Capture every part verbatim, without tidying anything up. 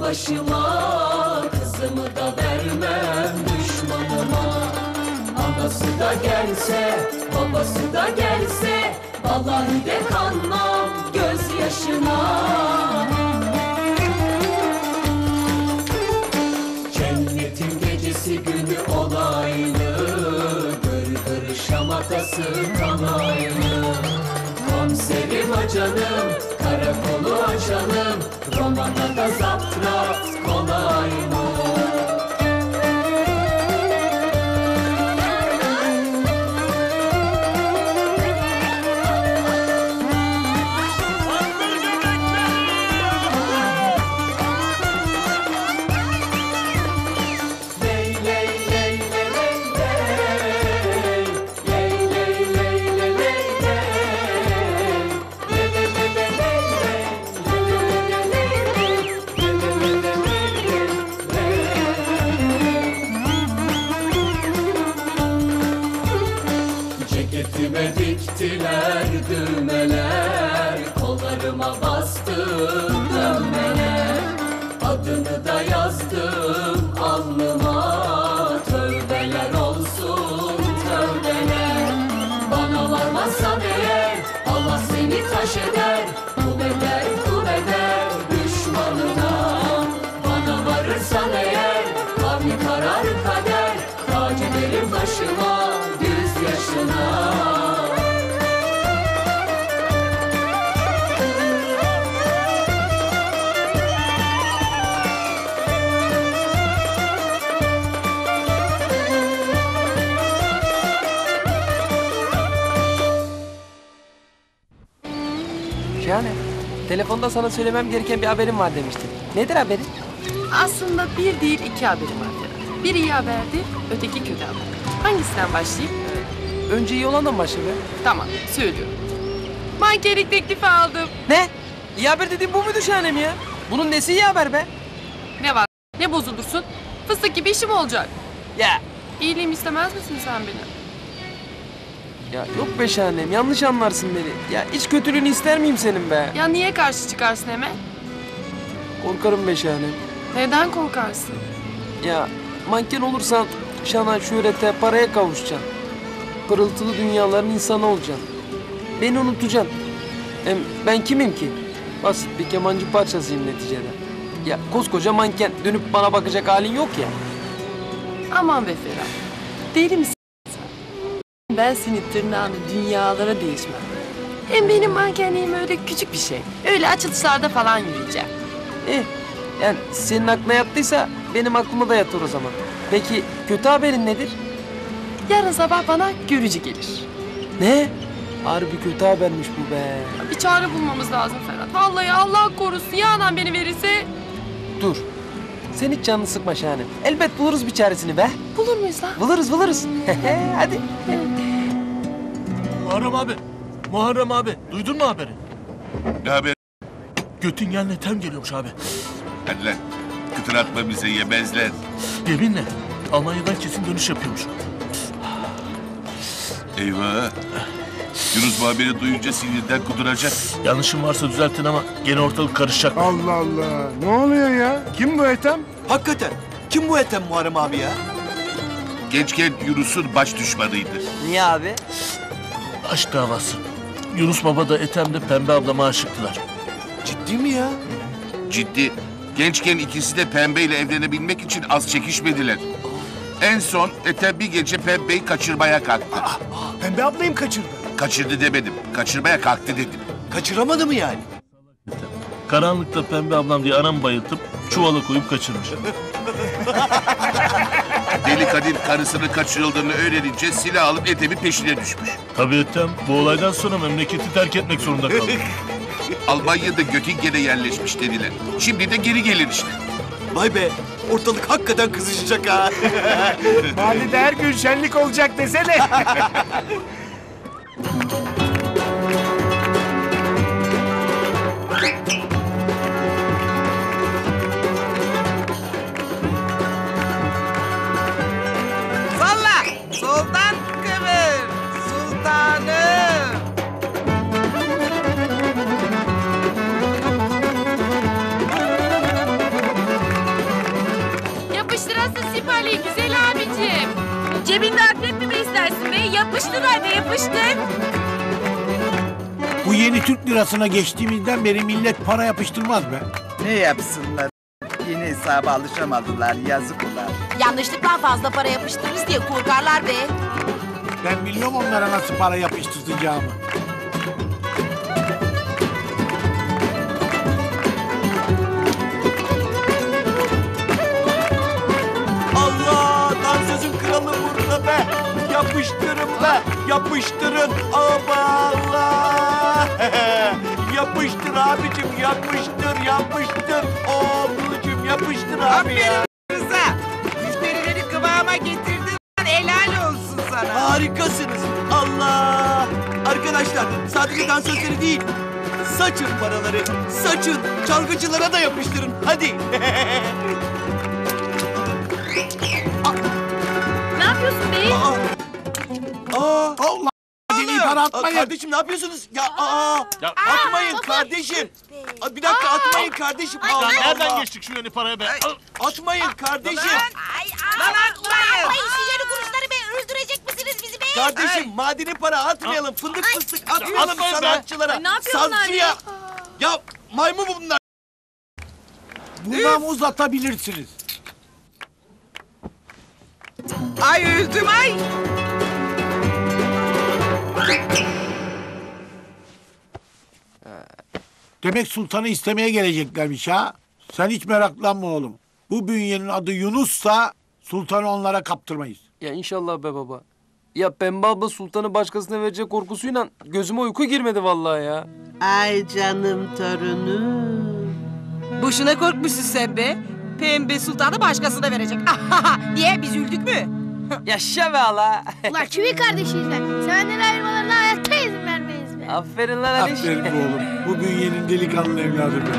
başıma, kızımı da vermem düşmanıma. Anası da gelse, babası da gelse, vallahi de kanmam gözyaşına. Cennetin gecesi günü olaylı, gırgır şamatası kanaylı. Komiserim acanım, karakolu açalım, romana da zaptrat kolay mı? Ceketime diktiler düğmeler, kollarıma bastım dönmeler. Adını da yazdım alnıma, tövbeler olsun tövbeler. Bana varmazsan eğer, Allah seni taş eder, kum eder kum eder düşmanına. Bana varırsan eğer, kavmi karar kader, tac ederim başıma düz yaşına. Şahane, telefonda sana söylemem gereken bir haberim var demiştin. Nedir haberin? Aslında bir değil iki haberim var Ferhat. Bir iyi haberdi, öteki kötü haber. Hangisinden başlayayım? Önce iyi olandan başla be. Tamam, söylüyorum. Mankenlik teklifi aldım. Ne? İyi haber dediğin bu muydu Şahanem ya? Bunun nesi iyi haber be? Ne var? Ne bozulursun? Fıstık gibi işim olacak. Ya. İyiliğimi istemez misin sen benim? Ya yok be Şahanem, yanlış anlarsın beni. Ya hiç kötülüğünü ister miyim senin be? Ya niye karşı çıkarsın hemen? Korkarım be Şahanem. Neden korkarsın? Ya manken olursan şana, şöhrete, paraya kavuşacaksın. Pırıltılı dünyaların insanı olacaksın. Beni unutacaksın. Hem ben kimim ki? Basit bir kemancı parçasıyım neticede. Ya koskoca manken, dönüp bana bakacak halin yok ya. Aman be Ferhat. Deli misin sen? Ben senin tırnağını dünyalara değişmem. Hem benim mankenliğim öyle küçük bir şey. Öyle açılışlarda falan yürüyeceğim. Eh, yani senin aklına yattıysa benim aklıma da yatır o zaman. Peki kötü haberin nedir? Yarın sabah bana görücü gelir. Ne? Harbi kötü habermiş bu be. Bir çare bulmamız lazım Ferhat. Vallahi Allah korusun ya anam beni verirse. Dur. Sen hiç canını sıkma Şahanem. Elbet buluruz bir çaresini be. Bulur muyuz lan? Buluruz buluruz. Hadi. Muharrem abi. Muharrem abi. Duydun mu haberi? Ne haber? Göttingen'le Ethem geliyormuş abi. Hadi lan. Kıtır atma bize, yemezler. Yeminle. Almanya'dan kesin dönüş yapıyormuş. Eyvah. Yunus bu haberi duyunca sinirden kuduracak. Yanlışım varsa düzeltin ama gene ortalık karışacak. Allah Allah. Ne oluyor ya? Kim bu Ethem? Hakikaten. Kim bu Ethem Muharrem abi ya? Gençken Yunus'un baş düşmanıydı. Niye abi? Aşk davası. Yunus baba da Ethem de Pembe ablama aşıktılar. Ciddi mi ya? Ciddi. Gençken ikisi de Pembe ile evlenebilmek için az çekişmediler. En son Ethem bir gece Pembe'yi kaçırmaya kalktı. Aa, Pembe ablayı mı kaçırdı? Kaçırdı demedim. Kaçırmaya kalktı dedim. Kaçıramadı mı yani? Karanlıkta Pembe ablam diye anam bayıltıp çuvala koyup kaçırmış. Deli Kadir karısının kaçırıldığını öğrenince silah alıp Ethem'in peşine düşmüş. Tabii Ethem bu olaydan sonra memleketi terk etmek zorunda kaldı. Almanya'da Göttingen'e yerleşmiş dediler. Şimdi de geri gelir işte. Vay be, ortalık hakikaten kızışacak ha. Mahallede her gün şenlik olacak desene. Salla! Soldan kıvır! Sultanım! Cebinde akrep mi beslersin be? Yapıştır hadi yapıştır. Bu yeni Türk lirasına geçtiğimizden beri millet para yapıştırmaz be. Ne yapsınlar? Yeni hesaba alışamadılar, yazık ulan. Yanlışlıkla fazla para yapıştırırız diye korkarlar be. Ben biliyorum onlara nasıl para yapıştıracağımı. Allah! Dansözün kralı burada be! Yapıştırın be! Yapıştırın! Aman Allah! Yapıştır abicim, yapıştır, yapıştır! Oğlucum yapıştır abi ya! Rıza, müşterileri kıvama getirdin lan, helal olsun sana. Harikasınız! Allah! Arkadaşlar sadece dansözleri değil, saçın paraları, saçın, çalgıcılara da yapıştırın. Hadi! Ne yapıyorsun be? Aa! Aa! Allah! Deli para Aa, atmayın. kardeşim ne yapıyorsunuz? Ya aa! Ya Atmayın kardeşim! Aa, Bir dakika atmayın kardeşim! Allah lan nereden Allah! geçtik şu yeni paraya be? Al. Atmayın kardeşim! Ay Lan atmayın. Ay şu yeni kuruşları be öldürecek misiniz bizi be? Kardeşim madeni para atmayalım, fındık fıstık atmayalım atmayın be. sanatçılara, Ay, ne yapıyorsun sazcıya. anne? Ya maymun bunlar. Buradan uzatabilirsiniz. Ay öldüm ay. Demek sultanı istemeye geleceklermiş ha. Sen hiç meraklanma oğlum. Bu bünyenin adı Yunus'sa sultanı onlara kaptırmayız. Ya inşallah be baba. Ya Pembe abla sultanı başkasına verecek korkusuyla gözüme uyku girmedi vallahi ya. Ay canım torunum. Boşuna korkmuşsun sen be. Pembe sultanı başkasına verecek. Niye biz üldük mü? Yaşa be hala. Ulan çivi kardeşiyiz be. Senden ayrılmalarına hayatta izin vermeyiz be. Aferin lan Aliş. Aferin bu oğlum. Bu bünyenin delikanlı evladı be.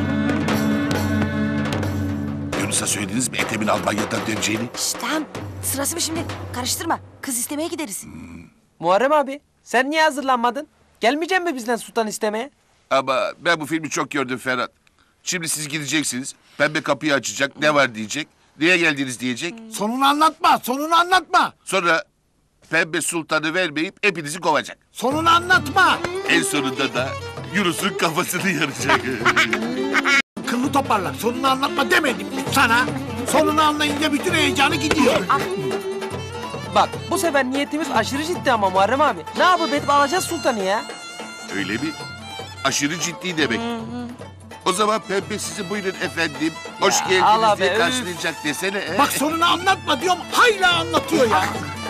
Yunus'a söylediniz mi Ethem'in Almanya'dan döneceğini? Şşt lan sırası mı şimdi? Karıştırma. Kız istemeye gideriz. Muharrem abi sen niye hazırlanmadın? Gelmeyecek mi bizden sultan istemeye? Ama ben bu filmi çok gördüm Ferhat. Şimdi siz gideceksiniz. Pembe kapıyı açacak. Ne var diyecek. Niye geldiniz diyecek. Sonunu anlatma, sonunu anlatma. Sonra Pembe sultanı vermeyip hepinizi kovacak. Sonunu anlatma. En sonunda da Yunus'un kafasını yaracak. Kıllı toparlak, sonunu anlatma demedim mi sana? Sonunu anlayınca bütün heyecanı gidiyor. Bak bu sefer niyetimiz aşırı ciddi ama Muharrem abi. Ne yapıp edip alacağız sultanı ya? Öyle mi? Aşırı ciddi demek. O zaman Pembe sizi buyurun efendim. Hoş Ya, geldiniz Allah diye be, karşılayacak desene. he? Bak sonunu anlatma diyorum, hayla anlatıyor ya.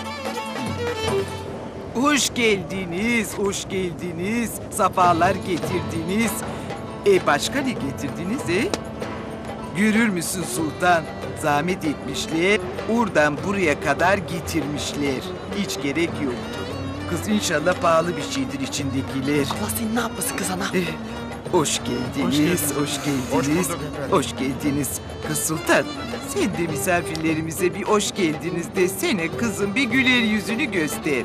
Hoş geldiniz, hoş geldiniz. Safalar getirdiniz. E başka ne getirdiniz e? Görür müsün sultan? Zahmet etmişler. Oradan buraya kadar getirmişler. Hiç gerek yoktu. Kız inşallah pahalı bir şeydir içindekiler. Allah senin ne yapmasın kız ana? Eh, hoş geldiniz, hoş geldiniz, hoş geldiniz. Kız Sultan, sen de misafirlerimize bir hoş geldiniz desene kızım, bir güler yüzünü göster.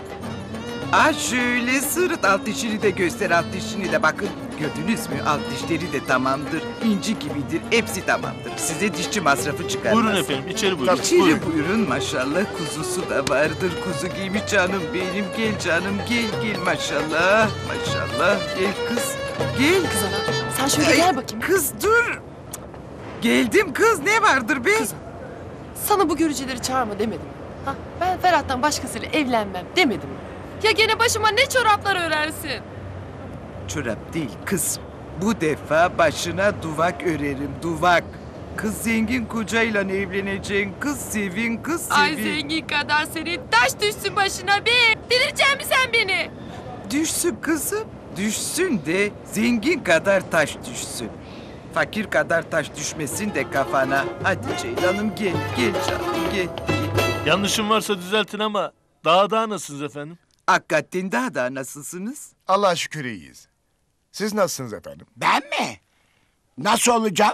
Ah şöyle sırıt, alt dişini de göster, alt dişini de bakın. Gördünüz mü? Alt dişleri de tamamdır, inci gibidir, hepsi tamamdır. Size dişçi masrafı çıkarmaz. Buyurun efendim içeri buyurun. İçeri Buyurun. buyurun maşallah, kuzusu da vardır. Kuzu giymiş canım benim, gel canım gel gel maşallah. Maşallah, gel kız, gel. Kız ana sen şöyle Ay, gel bakayım. Kız dur. Geldim kız, ne vardır be? Sana bu görücüleri çağırma demedim. Ha, ben Ferhat'tan başkasıyla evlenmem demedim. Ya gene başıma ne çoraplar örersin? Çorap değil kız. Bu defa başına duvak örerim, duvak. Kız zengin kocayla evleneceksin. Kız sevin, kız sevin. Ay zengin kadar senin taş düşsün başına be. Delirecek mi sen beni? Düşsün kızım, düşsün de zengin kadar taş düşsün. Fakir kadar taş düşmesin de kafana. Hadi Ceylan'ım gel, gel canım gel. Yanlışım varsa düzeltin ama daha daha nasılsınız efendim? Hakikaten daha da nasılsınız? Allah'a şükür iyiyiz. Siz nasılsınız efendim? Ben mi? Nasıl olacağım?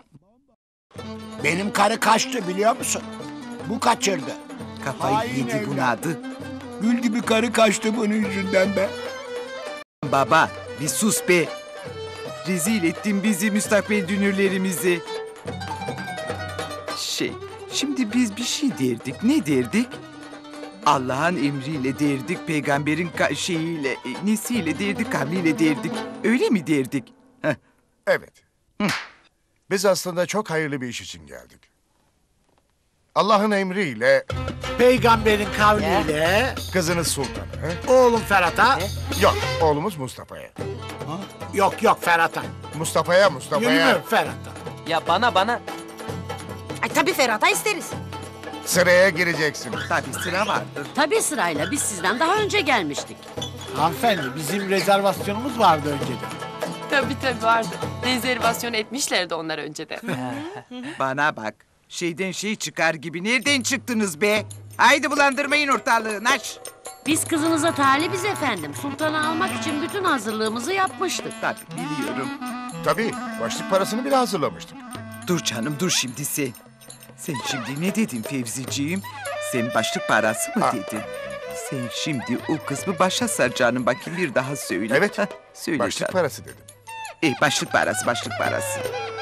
Benim karı kaçtı biliyor musun? Bu kaçırdı. Kafayı Hain yedi evlat. bunadı. Gül gibi karı kaçtı bunun yüzünden be. Baba bir sus be. Rezil ettin bizi, müstakbel dünürlerimizi. Şey, şimdi biz bir şey derdik. Ne derdik? Allah'ın emriyle derdik, peygamberin ka- şeyiyle, e, nesiyle derdik, kavliyle derdik. Öyle mi derdik? Heh. Evet. Biz aslında çok hayırlı bir iş için geldik. Allah'ın emriyle Peygamberin kavliyle kızınız Sultan'ı, oğlum Ferhat'a. yok oğlumuz Mustafa'ya. Yok yok Ferhat'a. Mustafa'ya, Mustafa'ya Yürü Ferhat'a. Ya bana bana. Ay tabii Ferhat'a isteriz. sıraya gireceksin. Tabii sıra vardır. Tabii sırayla biz sizden daha önce gelmiştik. Hanımefendi bizim rezervasyonumuz vardı önceden. Tabii tabii vardı. Rezervasyon etmişlerdi onlar önceden. Bana bak, şeyden şey çıkar gibi nereden çıktınız be? Haydi bulandırmayın ortalığı, naş. Biz kızınıza talibiz efendim. Sultanı almak için bütün hazırlığımızı yapmıştık. Tabii biliyorum. Tabii, başlık parasını bile hazırlamıştık. Dur canım, dur şimdi sen. Sen şimdi ne dedin Fevziciğim? Sen başlık parası mı Ha. dedin? Sen şimdi o kısmı başa sar canım, bakayım bir daha söyle. Evet, Heh, söyle başlık canım. parası dedim. E, başlık parası, başlık parası.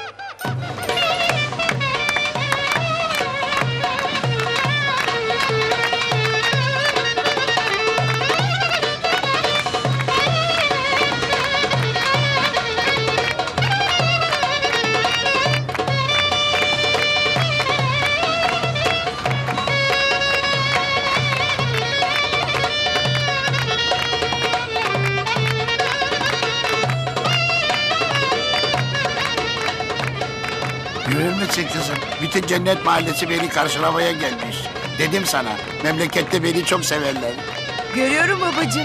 Görür kızım? Bütün cennet mahallesi beni karşılamaya gelmiş. Dedim sana, memlekette beni çok severler. Görüyorum babacığım.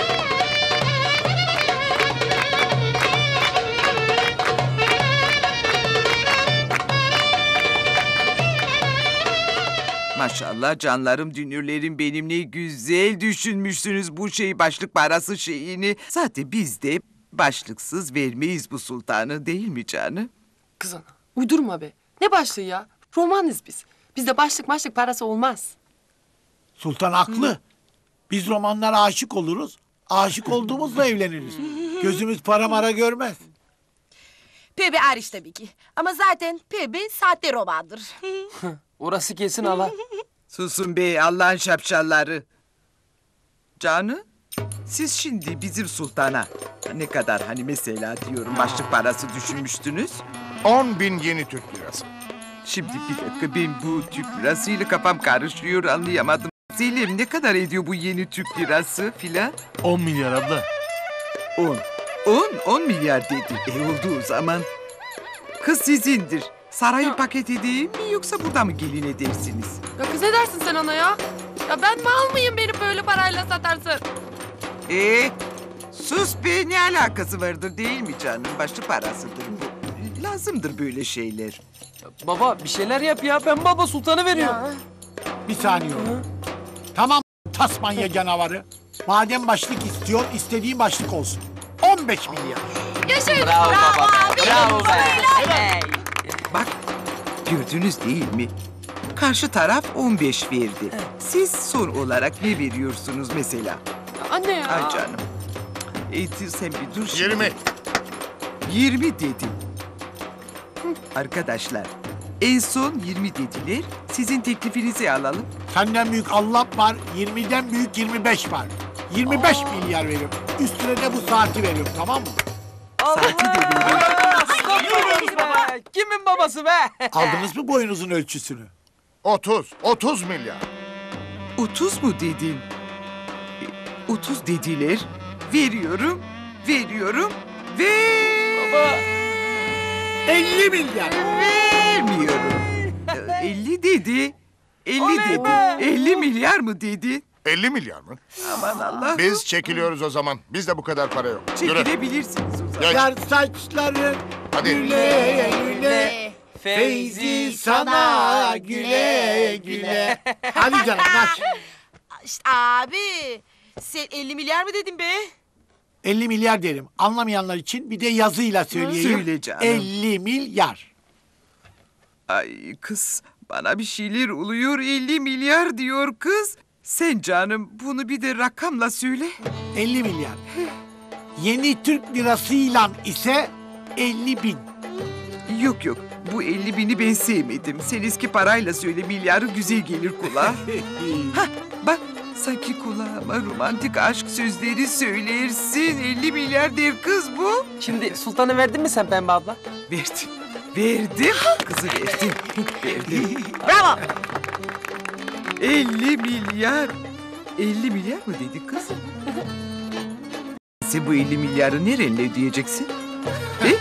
Maşallah canlarım, dünürlerim benim, ne güzel düşünmüşsünüz bu şeyi, başlık parası şeyini. Zaten biz de başlıksız vermeyiz bu sultanı, değil mi canım? Kız ana uydurma be. Ne başlığı ya? Romanız biz. Bizde başlık başlık parası olmaz. Sultan haklı. Biz romanlara aşık oluruz. Aşık olduğumuzla evleniriz. Gözümüz para mara görmez. Pembe hariç tabii ki. Ama zaten pembe sahte romandır. Orası kesin hala. Susun be Allah'ın şapşalları. Canı, siz şimdi bizim sultana ne kadar hani mesela diyorum başlık parası düşünmüştünüz? On bin yeni Türk lirası. Şimdi bir dakika, ben bu Türk lirasıyla kafam karışıyor, anlayamadım. Selim, ne kadar ediyor bu yeni Türk lirası filan? On milyar abla. On. On, on milyar dedi. E oldu o zaman. Kız sizindir. Sarayı paket edeyim mi yoksa burada mı gelin edersiniz? Ya kız ne dersin sen ana ya? Ya ben mal mıyım beni böyle parayla satarsın? Ee, sus be, ne alakası vardır değil mi canım? Başlık parasıdır bu. Lazımdır böyle şeyler. Baba bir şeyler yap ya. Ben baba sultanı veriyorum. Bir saniye oğlum. Tamam Tasmanya canavarı. Madem başlık istiyor, istediğin başlık olsun. on beş milyar. Yaşayın. Bravo baba. Bravo be. Bak, gördünüz değil mi? Karşı taraf on beş verdi. Siz son olarak ne veriyorsunuz mesela? Anne ya. Ay canım. Eğitim sen bir dur şimdi. Yirmi. Yirmi dedim. Arkadaşlar, en son yirmi dediler. Sizin teklifinizi alalım. Senden büyük Allah var, yirmiden büyük yirmi beş var. yirmi beş milyar veriyorum. Üstüne de bu saati veriyorum, tamam mı? Saati de veriyorum. Stopluyoruz be. Kimin babası be? Aldınız mı boyunuzun ölçüsünü? Otuz, otuz milyar. Otuz mu dedin? E, Otuz dediler. Veriyorum, veriyorum ve... Baba. elli milyar. Vermiyorum. E, Elli dedi. Elli dedi. Elli milyar mı dedi? Elli milyar mı? Aman Allah. Biz çekiliyoruz o zaman. Bizde bu kadar para yok. Yürü. Çekilebilirsiniz o zaman. Geç. Yar saçların Hadi. güle güle. Feyzi sana güle güle. Hadi canım kaç. İşte abi. Sen elli milyar mı dedin be? elli milyar derim. Anlamayanlar için bir de yazıyla söyleyeyim. Söyle canım. elli milyar. Ay kız, bana bir şeyler oluyor. Elli milyar diyor kız. Sen canım bunu bir de rakamla söyle. elli milyar. Yeni Türk lirasıyla ise elli bin. Yok yok, bu elli bini ben sevmedim. Sen eski parayla söyle, milyarı güzel gelir kulağa. Hah, bak Sanki kulağıma romantik aşk sözleri söylersin. elli milyar der kız bu. Şimdi sultanı verdin mi sen Pembe abla? Verdim. Verdim. Kızı verdim. Verdim. Bravo. elli milyar. elli milyar mı dedi kız? Sen bu elli milyarı nerenle ödeyeceksin? He?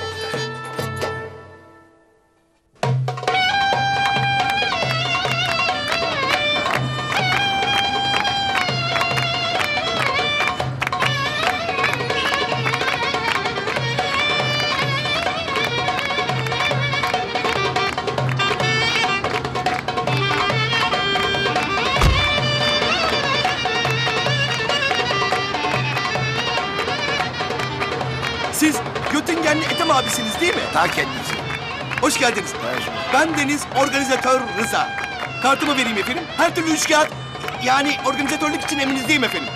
Siz Göttingenli Ethem abisiniz değil mi? Ta kendisi. Hoş geldiniz. Ben Deniz, organizatör Rıza. Kartımı vereyim efendim. Her türlü üç kağıt. Yani organizatörlük için emrinizdeyim efendim.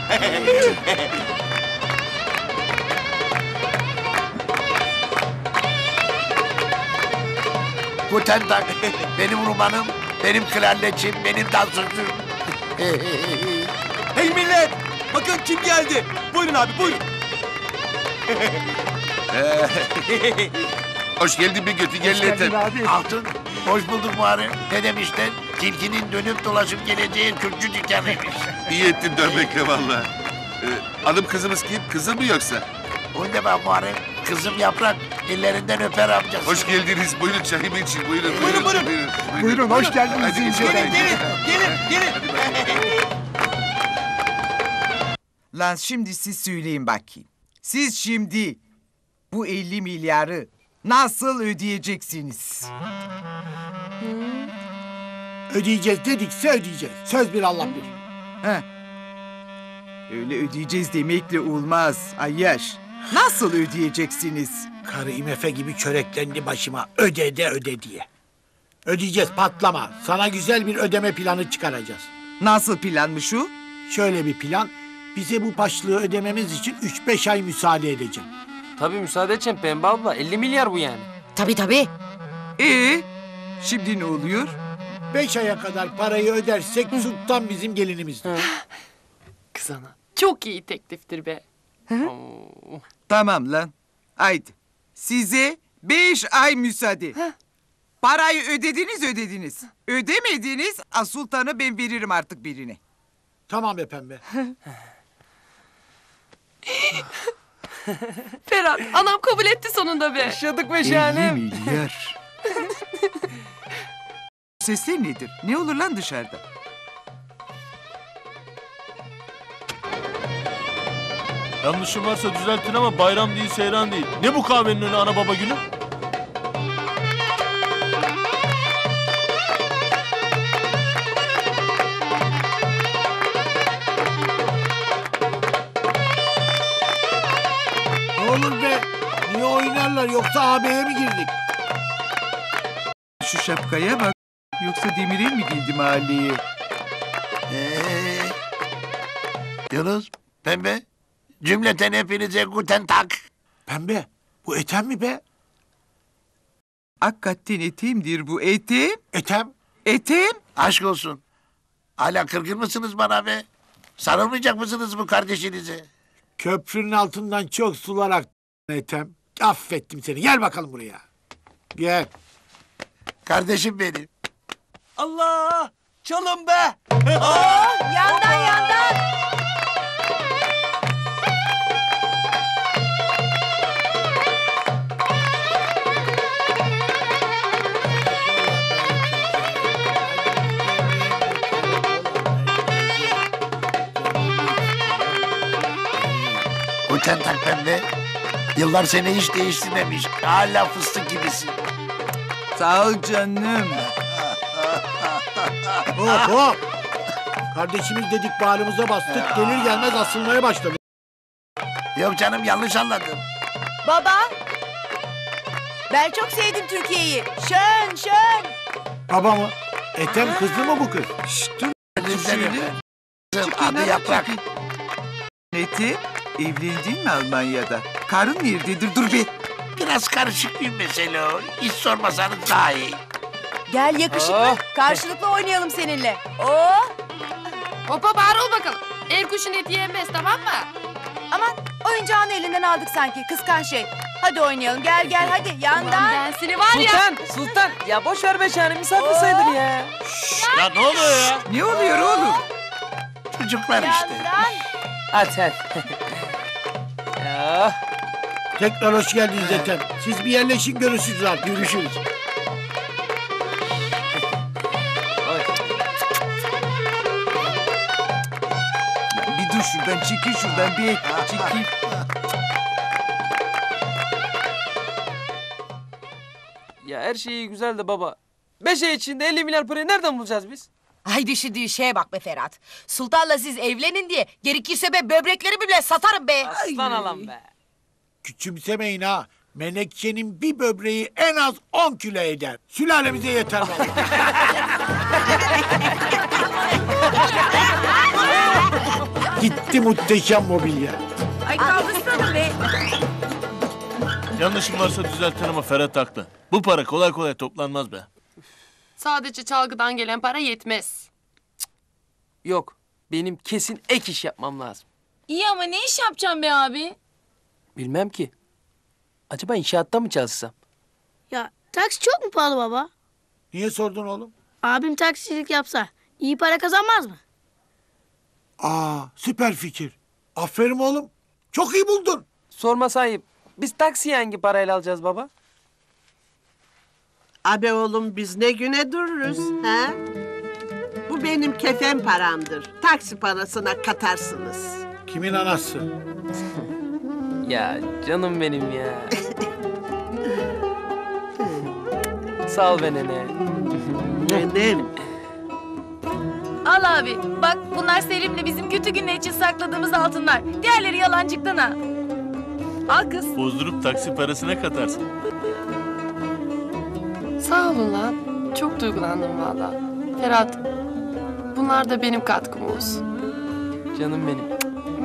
Guten Tag. Benim Rumanım, benim kralleçim, benim dansözüm. Hey millet! Bakın kim geldi. Buyurun abi, buyurun. Hoş geldin bir Göttingenli Ethem. Altın, hoş bulduk Muharrem. Ne demişler? Tilkinin dönüp dolaşıp geleceği kürkçü dükkanıymış. İyi ettin dönmekle valla. Ee, hanım kızımız kim? Kızın mı yoksa? Onu deme Muharrem. Kızım Yaprak, ellerinden öper amcası. Hoş geldiniz. Buyurun çayımı için. Buyurun. Buyurun, buyurun. Buyurun, Buyurun, hoş geldiniz Hadi İnce gelin, Bey. Gelin, gelin, gelin. Lan şimdi siz söyleyin bakayım. Siz şimdi bu elli milyarı nasıl ödeyeceksiniz? Ödeyeceğiz dedikse ödeyeceğiz. Söz bir Allah bir. Heh. Öyle ödeyeceğiz demekle olmaz Ayyaş. Nasıl ödeyeceksiniz? Karı imefe gibi çöreklendi başıma. Öde de öde diye. Ödeyeceğiz patlama. Sana güzel bir ödeme planı çıkaracağız. Nasıl planmış o? Şöyle bir plan. Bize bu başlığı ödememiz için üç beş ay müsaade edeceğim. Tabii müsaade edeceğim Pembe abla. elli milyar bu yani. Tabii tabii. Ee, şimdi ne oluyor? Beş aya kadar parayı ödersek sultan bizim gelinimizdir. Kız ana. Çok iyi tekliftir be. Oo. Tamam lan. Haydi. Size beş ay müsaade. Parayı ödediniz ödediniz. Ödemediniz, a sultanı ben veririm artık birine. Tamam be Pembe. Ferhat, anam kabul etti sonunda be. Yaşadık be şahanem. elli milyar. Sesler nedir? Ne olur lan dışarıda? Yanlışım varsa düzeltin ama bayram değil, seyran değil. Ne bu kahvenin önü ana baba günü? Ne olur be? Niye oynarlar yoksa A B'ye mi girdik? Şu şapkaya bak. Yoksa demire mi girdi mahalleye? Ee, Yunus, Pembe, cümleten hepinize guten Tag. Pembe, bu Ethem mi be? Hakikaten etemdir bu etem. Ethem? Etem? Aşk olsun. Hala kırgın mısınız bana be? Sarılmayacak mısınız bu kardeşinize? Köprünün altından çok sular aktı Ethem. Affettim seni. Gel bakalım buraya. Gel. Kardeşim benim. Allah! Çalın be! Yandan yandan. Guten Tag Pembe. Yıllar seni hiç değiştirmemiş. Hala fıstık gibisin. Sağ ol canım. Hop hop. Kardeşimiz dedik bağrımıza bastık. Gelir gelmez asılmaya başladı. Yok canım yanlış anladım. Baba. Ben çok sevdim Türkiye'yi. Şön şön. Baba mı? Ethem kızı mı bu kız? Şşt dur. Şöyle. Kızım Çıkın adı hadi, Yaprak. çıkın. Etem, evlendin mi Almanya'da? Karın nerededir? Dur be. Biraz karışık bir mesele o. Hiç sormasanız daha iyi. Gel yakışıklı. Oh. Karşılıklı oynayalım seninle. Oh. Hopa bağır ol bakalım. El kuşun eti yenmez tamam mı? Aman oyuncağını elinden aldık sanki kıskan şey. Hadi oynayalım gel gel hadi yandan. Ben seni var ya. Sultan, Sultan. Ya boş ver be Şahane, misafir sayılır ya. Ya ne oluyor ya? Ne oluyor oğlum? Çocuklar işte. Yandan. Hadi hadi. Ya. Tekrar hoş geldiniz Ethem. Siz bir yerleşin görüşürüz artık. Görüşürüz. Oy. Bir dur şuradan, çekil şuradan bir. Çekil. Ya her şey iyi güzel de baba. Beş ay içinde elli milyar parayı nereden bulacağız biz? Ay düşündüğü şeye bak be Ferhat. Sultan'la siz evlenin diye gerekirse be böbrekleri bile satarım be. Aslan alan be. Küçümsemeyin ha. Menekşe'nin bir böbreği en az on kilo eder. Sülalemize yeter vallahi. Gitti muhteşem mobilya. Ay kaldırsana be. Yanlışım varsa düzeltin ama Ferhat haklı. Bu para kolay kolay toplanmaz be. Sadece çalgıdan gelen para yetmez. Yok. Benim kesin ek iş yapmam lazım. İyi ama ne iş yapacağım be abi? Bilmem ki. Acaba inşaatta mı çalışsam? Ya taksi çok mu pahalı baba? Niye sordun oğlum? Abim taksicilik yapsa iyi para kazanmaz mı? Aa, süper fikir. Aferin oğlum. Çok iyi buldun. Sorma sahip. Biz taksiyi hangi parayla alacağız baba? Abi oğlum biz ne güne dururuz ha? Bu benim kefen paramdır. Taksi parasına katarsınız. Kimin anası? Ya canım benim ya. Sağ ol be nene. Nenem. Al abi. Bak bunlar Selim'le bizim kötü günler için sakladığımız altınlar. Diğerleri yalancıktan ha. Al kız. Bozdurup taksi parasına katarsın. Sağ olun lan. Çok duygulandım valla. Ferhat, bunlar da benim katkım olsun. Canım benim.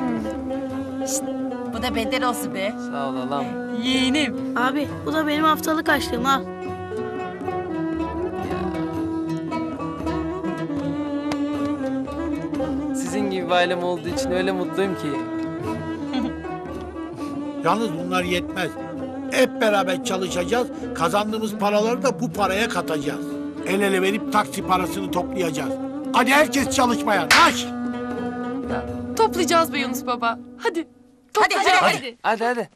Bu da benden olsun be. Sağ ol alam. Yeğenim. Abi bu da benim haftalık açlığım al. Sizin gibi bir ailem olduğu için öyle mutluyum ki. Yalnız bunlar yetmez. Hep beraber çalışacağız. Kazandığımız paraları da bu paraya katacağız. El ele verip taksi parasını toplayacağız. Hadi herkes çalışmaya. Taş! Toplayacağız be Yunus baba. Hadi. Hadi hadi hadi. hadi. Hadi hadi.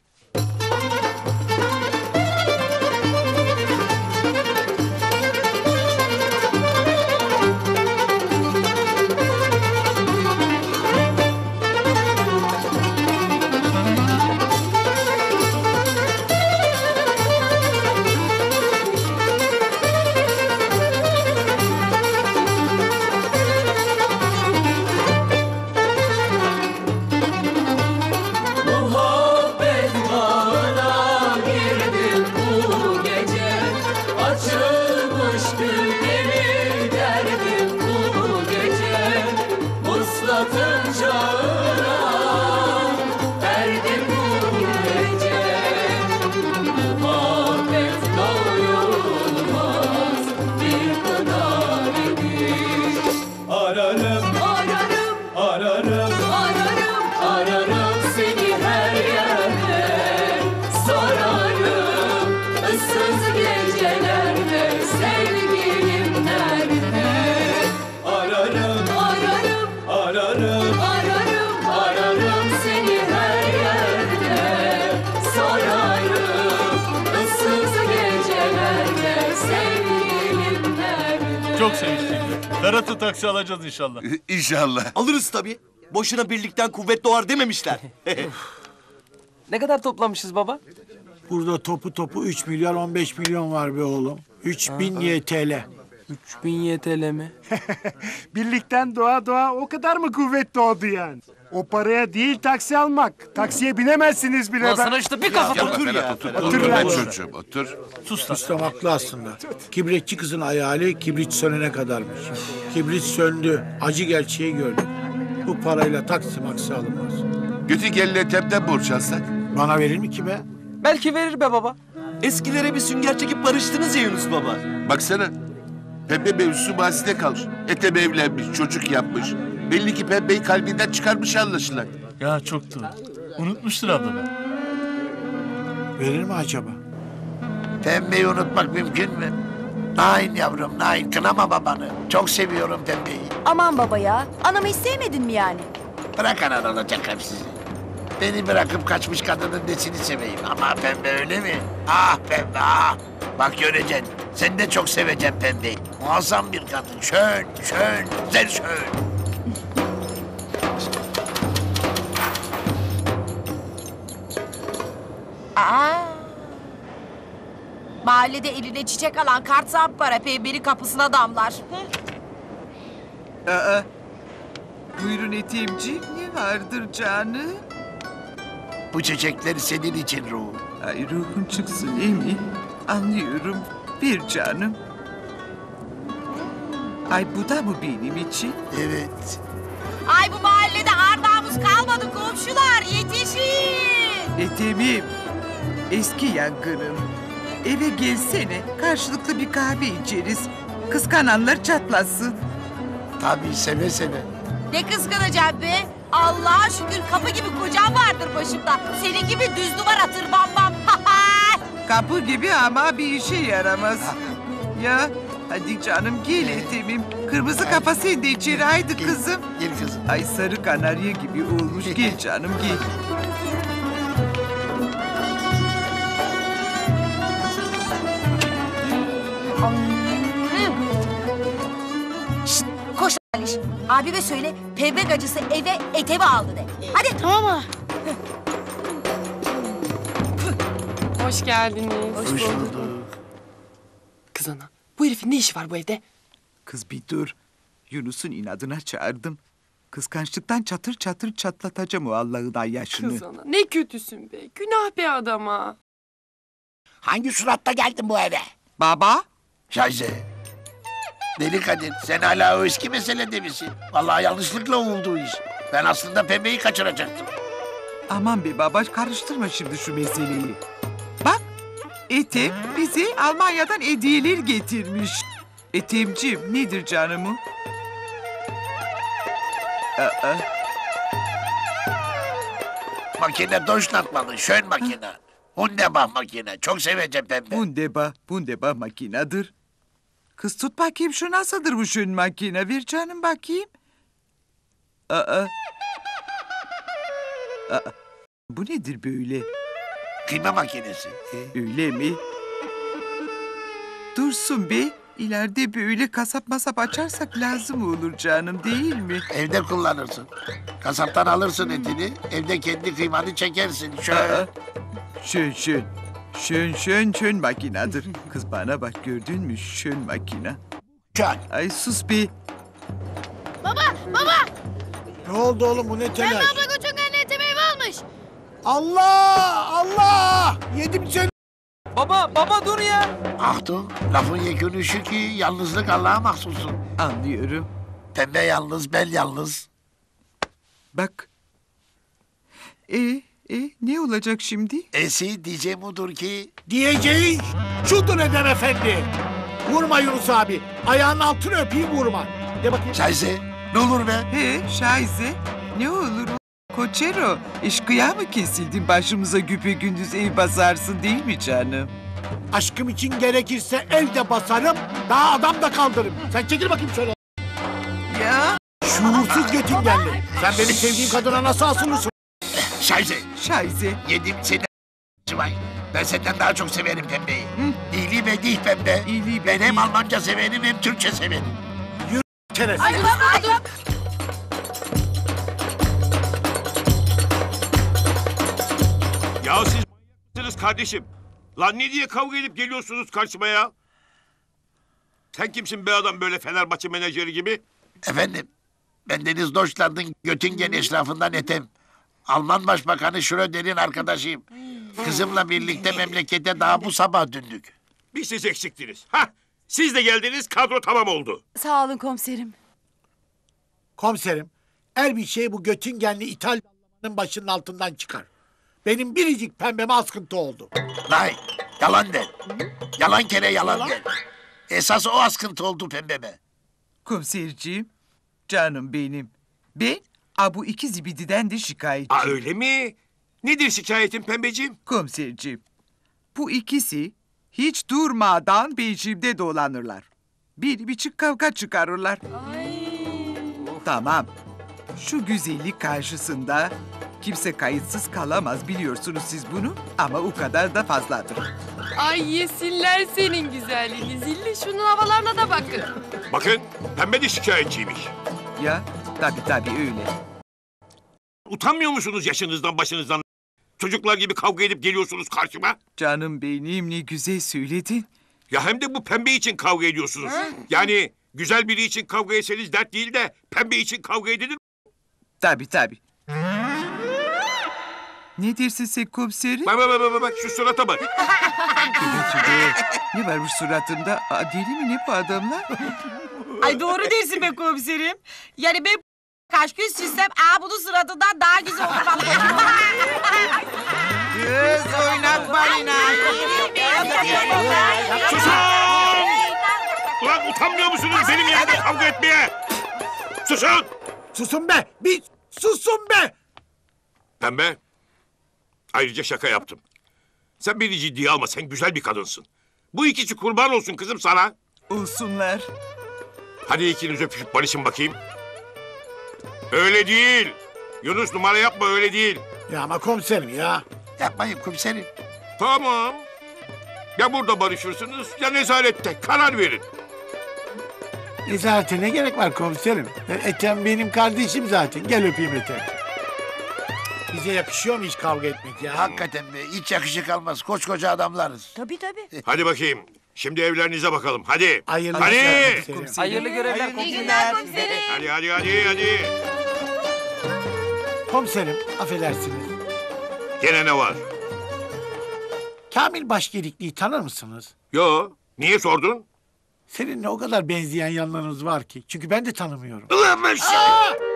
Muhabbet bağına girdim bu gece. Açılmış gülleri derdim bu gece. Vuslatın çağına erdim bu gece. Muhabbet doyulmaz bir kadar imiş. Ararım, ararım, ararım, ararım, ararım seni her yerde. Sorarım ıssız gecelerde sevgilim nerede? Ararım, ararım, ararım, ararım, ararım seni her yerde. Sorarım ıssız gecelerde sevgilim nerede? Çok sevinçliyim. Ferhat'ı taksi alacağız inşallah. İnşallah. Alırız tabii. Boşuna birlikten kuvvet doğar dememişler. Ne kadar toplamışız baba? Burada topu topu üç milyar on beş milyon var be oğlum. üç bin Y T L. üç bin Y T L mi? Birlikten doğa doğa o kadar mı kuvvet doğdu yani? O paraya değil taksi almak. Taksiye binemezsiniz bile. Lan ben- sana işte bir kafa Yapma Otur ya, Ferhat, otur. Ferhat. Otur, Otur ben lan. çocuğum, otur. Sus lan. Ustam haklı aslında. Kibritçi kızın hayali kibrit sönene kadarmış. Kibrit söndü. Acı gerçeği gördük. Bu parayla taksi maksi alınmaz. Götü gelle tepten borç alsak. Bana verir mi ki be? Belki verir be baba. Eskilere bir sünger çekip barıştınız ya Yunus baba. Baksana. Pembe mevzusu bahsine kalmış. Ethem evlenmiş, çocuk yapmış. Belli ki pembeyi kalbinden çıkarmış anlaşılan. Ya çoktu. Unutmuştur ablamı. Verir mi acaba? Pembeyi unutmak mümkün mü? Nain yavrum, nain. Kınama babanı. Çok seviyorum pembeyi. Aman baba ya. Anamı hiç sevmedin mi yani? Bırak anan olacak hep sizi. Beni bırakıp kaçmış kadının nesini seveyim. Ama pembe öyle mi? Ah pembe ah. Bak göreceksin. Sen de çok seveceksin pembeyi. Muazzam bir kadın. Şön, şön, güzel şön. Aa. Mahallede eline çiçek alan kart zampara pembenin kapısına damlar. Aa, buyurun Etimciğim, ne vardır canım? Bu çiçekler senin için ruhum. Ay ruhun çıksın Emi. Anlıyorum. Bir canım. Ay bu da mı benim için? Evet. Ay bu mahallede ardağımız kalmadı komşular yetişin. Etemim. Eski yangınım. Eve gelsene. Karşılıklı bir kahve içeriz. Kıskananlar çatlasın. Tabii seve seve. Ne kıskanacağım be? Allah'a şükür kapı gibi kocam vardır başımda. Senin gibi düz duvara tırmanmam. Kapı gibi ama bir işe yaramaz. Ya hadi canım gel Etemim. Kırmızı kafa sen de içeri haydi kızım. Gel kızım. Ay sarı kanarya gibi olmuş. Gel canım gel. Şşt, koş Aliş. Abime söyle pembe gacısı eve etemi aldı de. Hadi. Tamam mı? Hoş geldiniz. Hoş bulduk. Kız ana, bu herifin ne işi var bu evde? Kız bir dur. Yunus'un inadına çağırdım. Kıskançlıktan çatır çatır çatlatacağım o Allah'ın yaşını. Kız ana, ne kötüsün be. Günah be adama. Hangi suratla geldin bu eve? Baba. Şayze. Deli Kadir, sen hala o eski meselede misin? Vallahi yanlışlıkla oldu iş. Ben aslında pembeyi kaçıracaktım. Aman be baba karıştırma şimdi şu meseleyi. Bak Etem bize Almanya'dan hediyeler getirmiş. Etemciğim nedir canımı? Aa. Makine Deutschlandmalı, schön makine. Wunderbar makine, çok seveceğim pembe. Wunderbar, Wunderbar makinedir. Kız tut bakayım şu nasıldır bu şön makine? Ver canım bakayım. Aa. Aa. Bu nedir böyle? Kıyma makinesi. Öyle mi? Dursun be. İleride böyle kasap masap açarsak lazım olur canım değil mi? Evde kullanırsın. Kasaptan alırsın etini, evde kendi kıymanı çekersin. Şöyle. Şön şön. Şön şön şön makinedir. Kız bana bak gördün mü şön makine. Şön. Ay sus be. Baba, baba! Ne oldu oğlum bu ne Pembe telaş? abla götün gönlüne evi almış. Allah! Allah! Yedim seni. Baba, baba dur ya. Ahtım, lafın yekünü şu ki yalnızlık Allah'a mahsussun. Anlıyorum. Pembe yalnız, ben yalnız. Bak. E, e ne olacak şimdi? Esi diyeceğim odur ki... Diyeceğin şudur Edem Efendi. Vurma Yunus abi. Ayağının altını öpeyim vurma. De bakayım. Şayze, ne olur be? He şayze. Ne olur o? Koçero, eşkıya mı kesildin başımıza güpe gündüz ev basarsın değil mi canım? Aşkım için gerekirse evde basarım, daha adam da kaldırırım. Sen çekil bakayım şöyle. Ya. Şuursuz götün geldi. Sen benim sevdiğim kadına nasıl asılırsın? Şayze. Şayze. Yedim seni Vay. Ben senden daha çok severim pembeyi. İyiliği ve dih pembe. İyiliği ben hem Almanca severim hem Türkçe severim. Yürü çenesi. Ay baba ay baba. Ya siz m***sınız kardeşim. Lan ne diye kavga edip geliyorsunuz karşıma ya? Sen kimsin be adam böyle Fenerbahçe menajeri gibi? Efendim, ben Deniz Deutschland'ın Göttingen eşrafından Ethem. Alman Başbakanı Schröder'in arkadaşıyım. Kızımla birlikte memlekete daha bu sabah döndük. Bir siz eksiktiniz. Hah, siz de geldiniz, kadro tamam oldu. Sağ olun komiserim. Komiserim, her bir şey bu Göttingenli İtalyanın başının altından çıkar. Benim biricik pembeme askıntı oldu. Nay, yalan de. Yalan kere yalan de. Esas o askıntı oldu pembeme. Komiserciğim, canım benim. Ben a bu iki zibididen de şikayetçiyim. Aa, öyle mi? Nedir şikayetin pembeciğim? Komiserciğim, bu ikisi hiç durmadan peşimde dolanırlar. Bir biçim kavga çıkarırlar. Tamam. Şu güzellik karşısında kimse kayıtsız kalamaz, biliyorsunuz siz bunu. Ama o kadar da fazladır. Ay yesinler senin güzelliğini. Zilli şunun havalarına da bakın. Bakın pembe de şikayetçiymiş. Ya tabii tabii öyle. Utanmıyor musunuz yaşınızdan başınızdan? Çocuklar gibi kavga edip geliyorsunuz karşıma. Canım benim, ne güzel söyledin. Ya hem de bu pembe için kavga ediyorsunuz. Yani güzel biri için kavga etseniz dert değil de pembe için kavga edilir mi? Tabii tabii. Ne dersin sen komiserim? Bak bak bak bak, bak şu surata bak. Ne var bu suratında? Aa, deli mi ne bu adamlar? Ay doğru dersin be komiserim. Yani ben kaç gün silsem aa bunun suratından daha güzel olur falan. Kız oynak balina. Susun! Ulan utanmıyor musunuz benim yanımda kavga etmeye? Susun! Susun be! Bir susun be! Pembe, ayrıca şaka yaptım. Sen beni ciddiye alma, sen güzel bir kadınsın. Bu ikisi kurban olsun kızım sana. Olsunlar. Hadi ikiniz öpüşüp barışın bakayım. Öyle değil. Yunus numara yapma, öyle değil. Ya ama komiserim ya. Yapmayın komiserim. Tamam. Ya burada barışırsınız ya nezarette. Karar verin. Nezarete ne gerek var komiserim? Ethem benim kardeşim zaten. Gel öpeyim Ethem. Bize yakışıyor mu hiç kavga etmek ya? Hakikaten be, hiç yakışık almaz. Koskoca adamlarız. Tabii tabii. Hadi bakayım. Şimdi evlerinize bakalım. Hadi. Hayırlı hadi. günler komiserim. Hayırlı görevler İyi komiserim. günler komiserim. Hadi hadi hadi hadi. Komiserim affedersiniz. Gene ne var? Kamil Başgelikli'yi tanır mısınız? Yo. Niye sordun? Seninle o kadar benzeyen yanlarınız var ki. Çünkü ben de tanımıyorum. Ulan ben seni...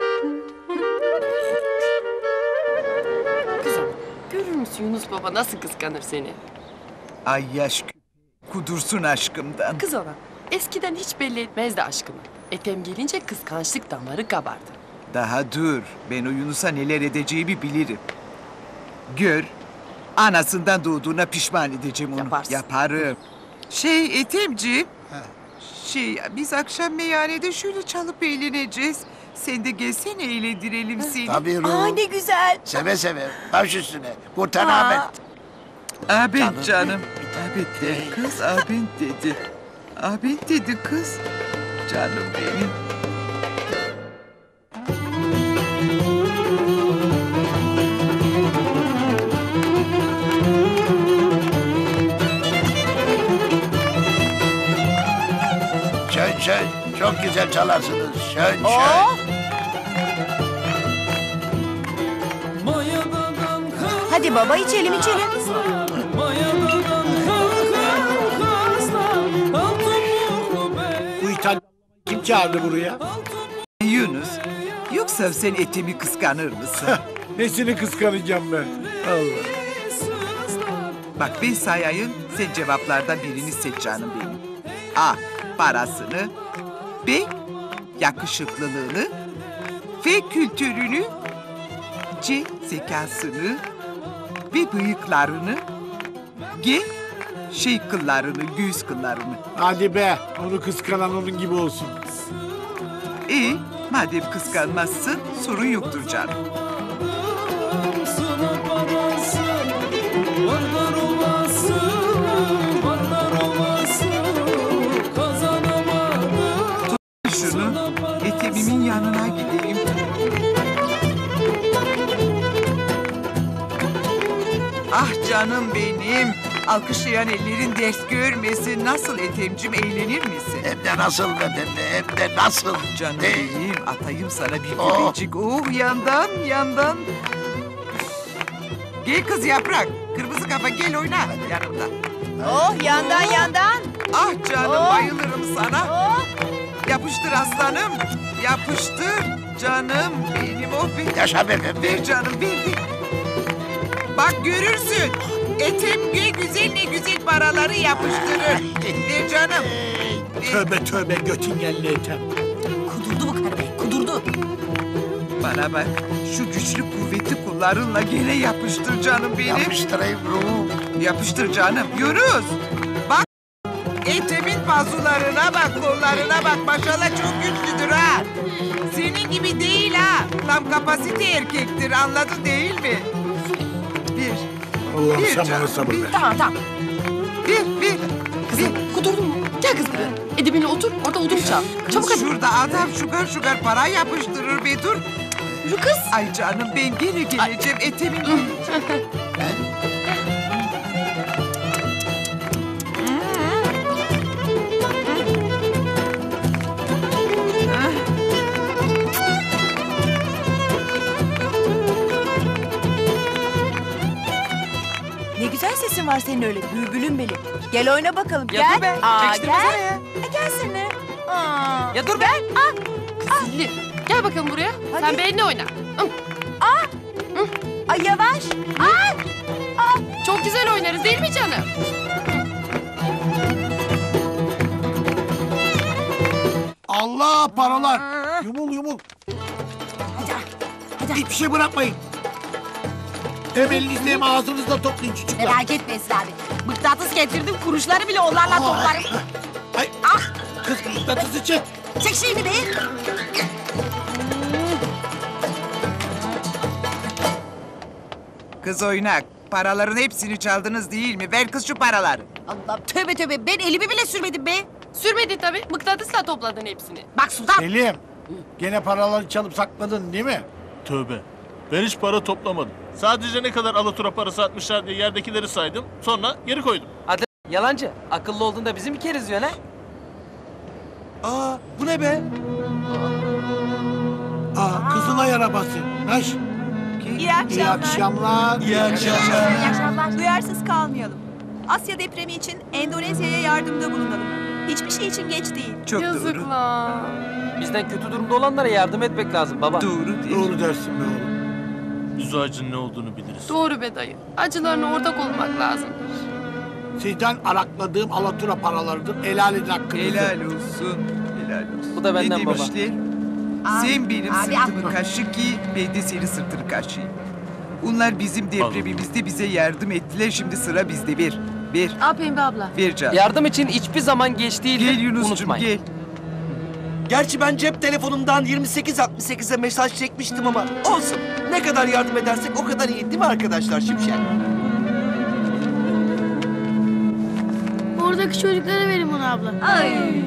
Kızım görür müsün Yunus baba nasıl kıskanır seni? Ay yaş kudursun aşkımdan. Kız ona eskiden hiç belli etmezdi aşkını. Ethem gelince kıskançlık damarı kabardı. Daha dur. Ben o Yunus'a neler edeceğimi bilirim. Gör. Anasından doğduğuna pişman edeceğim onu. Yaparsın. Yaparım. Şey Ethemciğim. Şey biz akşam meyhanede şöyle çalıp eğleneceğiz. Sen de gelsene eğlendirelim seni. Tabii Ruh. Aa ne güzel. Seve seve. Baş üstüne. Kurtar Ahmet. Abin Canım. canım. Abin de kız abin dedi. Abin dedi kız. Canım benim. Şön şön. Çok güzel çalarsınız. Şön şön. Hadi baba içelim içelim. Bu İtalyan kim çağırdı buraya? Yunus. Yoksa sen Ethem'i kıskanır mısın? Nesini kıskanacağım ben? Allah. Bak ben sayayım, sen cevaplardan birini seç canım benim. A. Parasını. B. Yakışıklılığını. F. Kültürünü. C. Zekasını. Ve bıyıklarını. G. Şey kıllarını, göğüs kıllarını. Hadi be. Onu kıskanan onun gibi olsun. E. Madem kıskanmazsın, sorun yoktur canım. Şunu Ethem'imin yanına gideyim. Ah canım benim. Alkışlayan ellerin ders görmesin. Nasıl Ethem'cim, eğlenir misin? Hem de nasıl be pembe. Hem de nasıl. Canım Ne? benim, atayım sana bir Oh. göbecik. Oh yandan yandan. Gel kız Yaprak. Kırmızı kafa gel oyna yanımda. Oh yandan yandan. Ah canım Oh. bayılırım sana. Oh. Yapıştır aslanım. Yapıştır. Canım benim o benim. Yaşa be pembe. Ver canım ver ver. Bak görürsün. Ethem ne güzel ne güzel paraları yapıştırır. Ver canım. Ver. Tövbe tövbe götün geldi Ethem. Kudurdu bu karı be kudurdu. Bana bak, şu güçlü kuvvetli kullarınla gene yapıştır canım benim. Yapıştırayım ruhum. Yapıştır canım. Yunus, bak Ethem'in pazularına bak, kollarına bak. Maşallah çok güçlüdür ha. Senin gibi değil ha. Tam kapasite erkektir, anladın değil mi? Bir, Allah'ım bir sen canım, bana sabır bir. ver. Tamam tamam. Bir, bir. Kızım kudurdun mu? Gel kız buraya. Edibine otur. Orada odun çal. Çabuk hadi. Şurada adam şugar şugar para yapıştırır be dur. Yürü kız. Ay canım ben gene geleceğim Ethem'in. Ne güzel sesin var senin öyle bülbülüm benim. Gel oyna bakalım Ya gel. dur be, Aa, çekiştirmesene gel. ya. E, gelsene. Aa, Ya dur be. gel. Ah, Zilli. Gel bakalım buraya. Hadi. Sen benimle oyna. Hı. ah. Ay yavaş. Ay. Çok güzel oynarız değil mi canım? Allah paralar. Yumul yumul. Hiçbir şey bırakmayın. Hem elinizle hem ağzınızla toplayın çocuklar. Merak etme Esra abi. Mıknatıs getirdim kuruşları bile onlarla toplarım. Ay, kız mıknatısı çek. Çek şeyini be. Kız oynak, paraların hepsini çaldınız değil mi? Ver kız şu paraları. Allah tövbe tövbe ben elimi bile sürmedim be. Sürmedin tabii. Mıknatısla topladın hepsini. Bak Sultan. Selim. Gene paraları çalıp sakladın değil mi? Tövbe. Ben hiç para toplamadım. Sadece ne kadar alatura parası atmışlar diye yerdekileri saydım. Sonra geri koydum. Hadi yalancı. Akıllı olduğunda bizi mi keriziyorsun ha? Aa bu ne be? Aa, Kızılay arabası. Naş. İyi akşamlar. İyi akşamlar. İyi akşamlar. İyi akşamlar. Duyarsız kalmayalım. Asya depremi için Endonezya'ya yardımda bulunalım. Hiçbir şey için geç değil. Çok doğru. Yazıklar. Bizden kötü durumda olanlara yardım etmek lazım baba. Doğru değil. Doğru dersin be oğlum. Biz o acının ne olduğunu biliriz. Doğru be dayı. Acılarına ortak olmak lazım. Sizden arakladığım alatura paralarıdır. Helal edin hakkınızı. Helal olsun. Helal olsun. Bu da benden ne baba. demişler? Abi, Sen benim abi sırtımı atma. kaşı ki ben de senin sırtını kaşıyım. Bunlar bizim depremimizde bize yardım ettiler. Şimdi sıra bizde. Bir. Bir. Al Pembe abla. Bir can. Yardım için hiçbir zaman geç değildir. Gel Yunus'cum Unutmayın. gel. Gerçi ben cep telefonumdan yirmi sekiz altmış sekize mesaj çekmiştim ama olsun. Ne kadar yardım edersek o kadar iyi değil mi arkadaşlar Şimşek? Oradaki çocuklara verin bunu abla. Ay.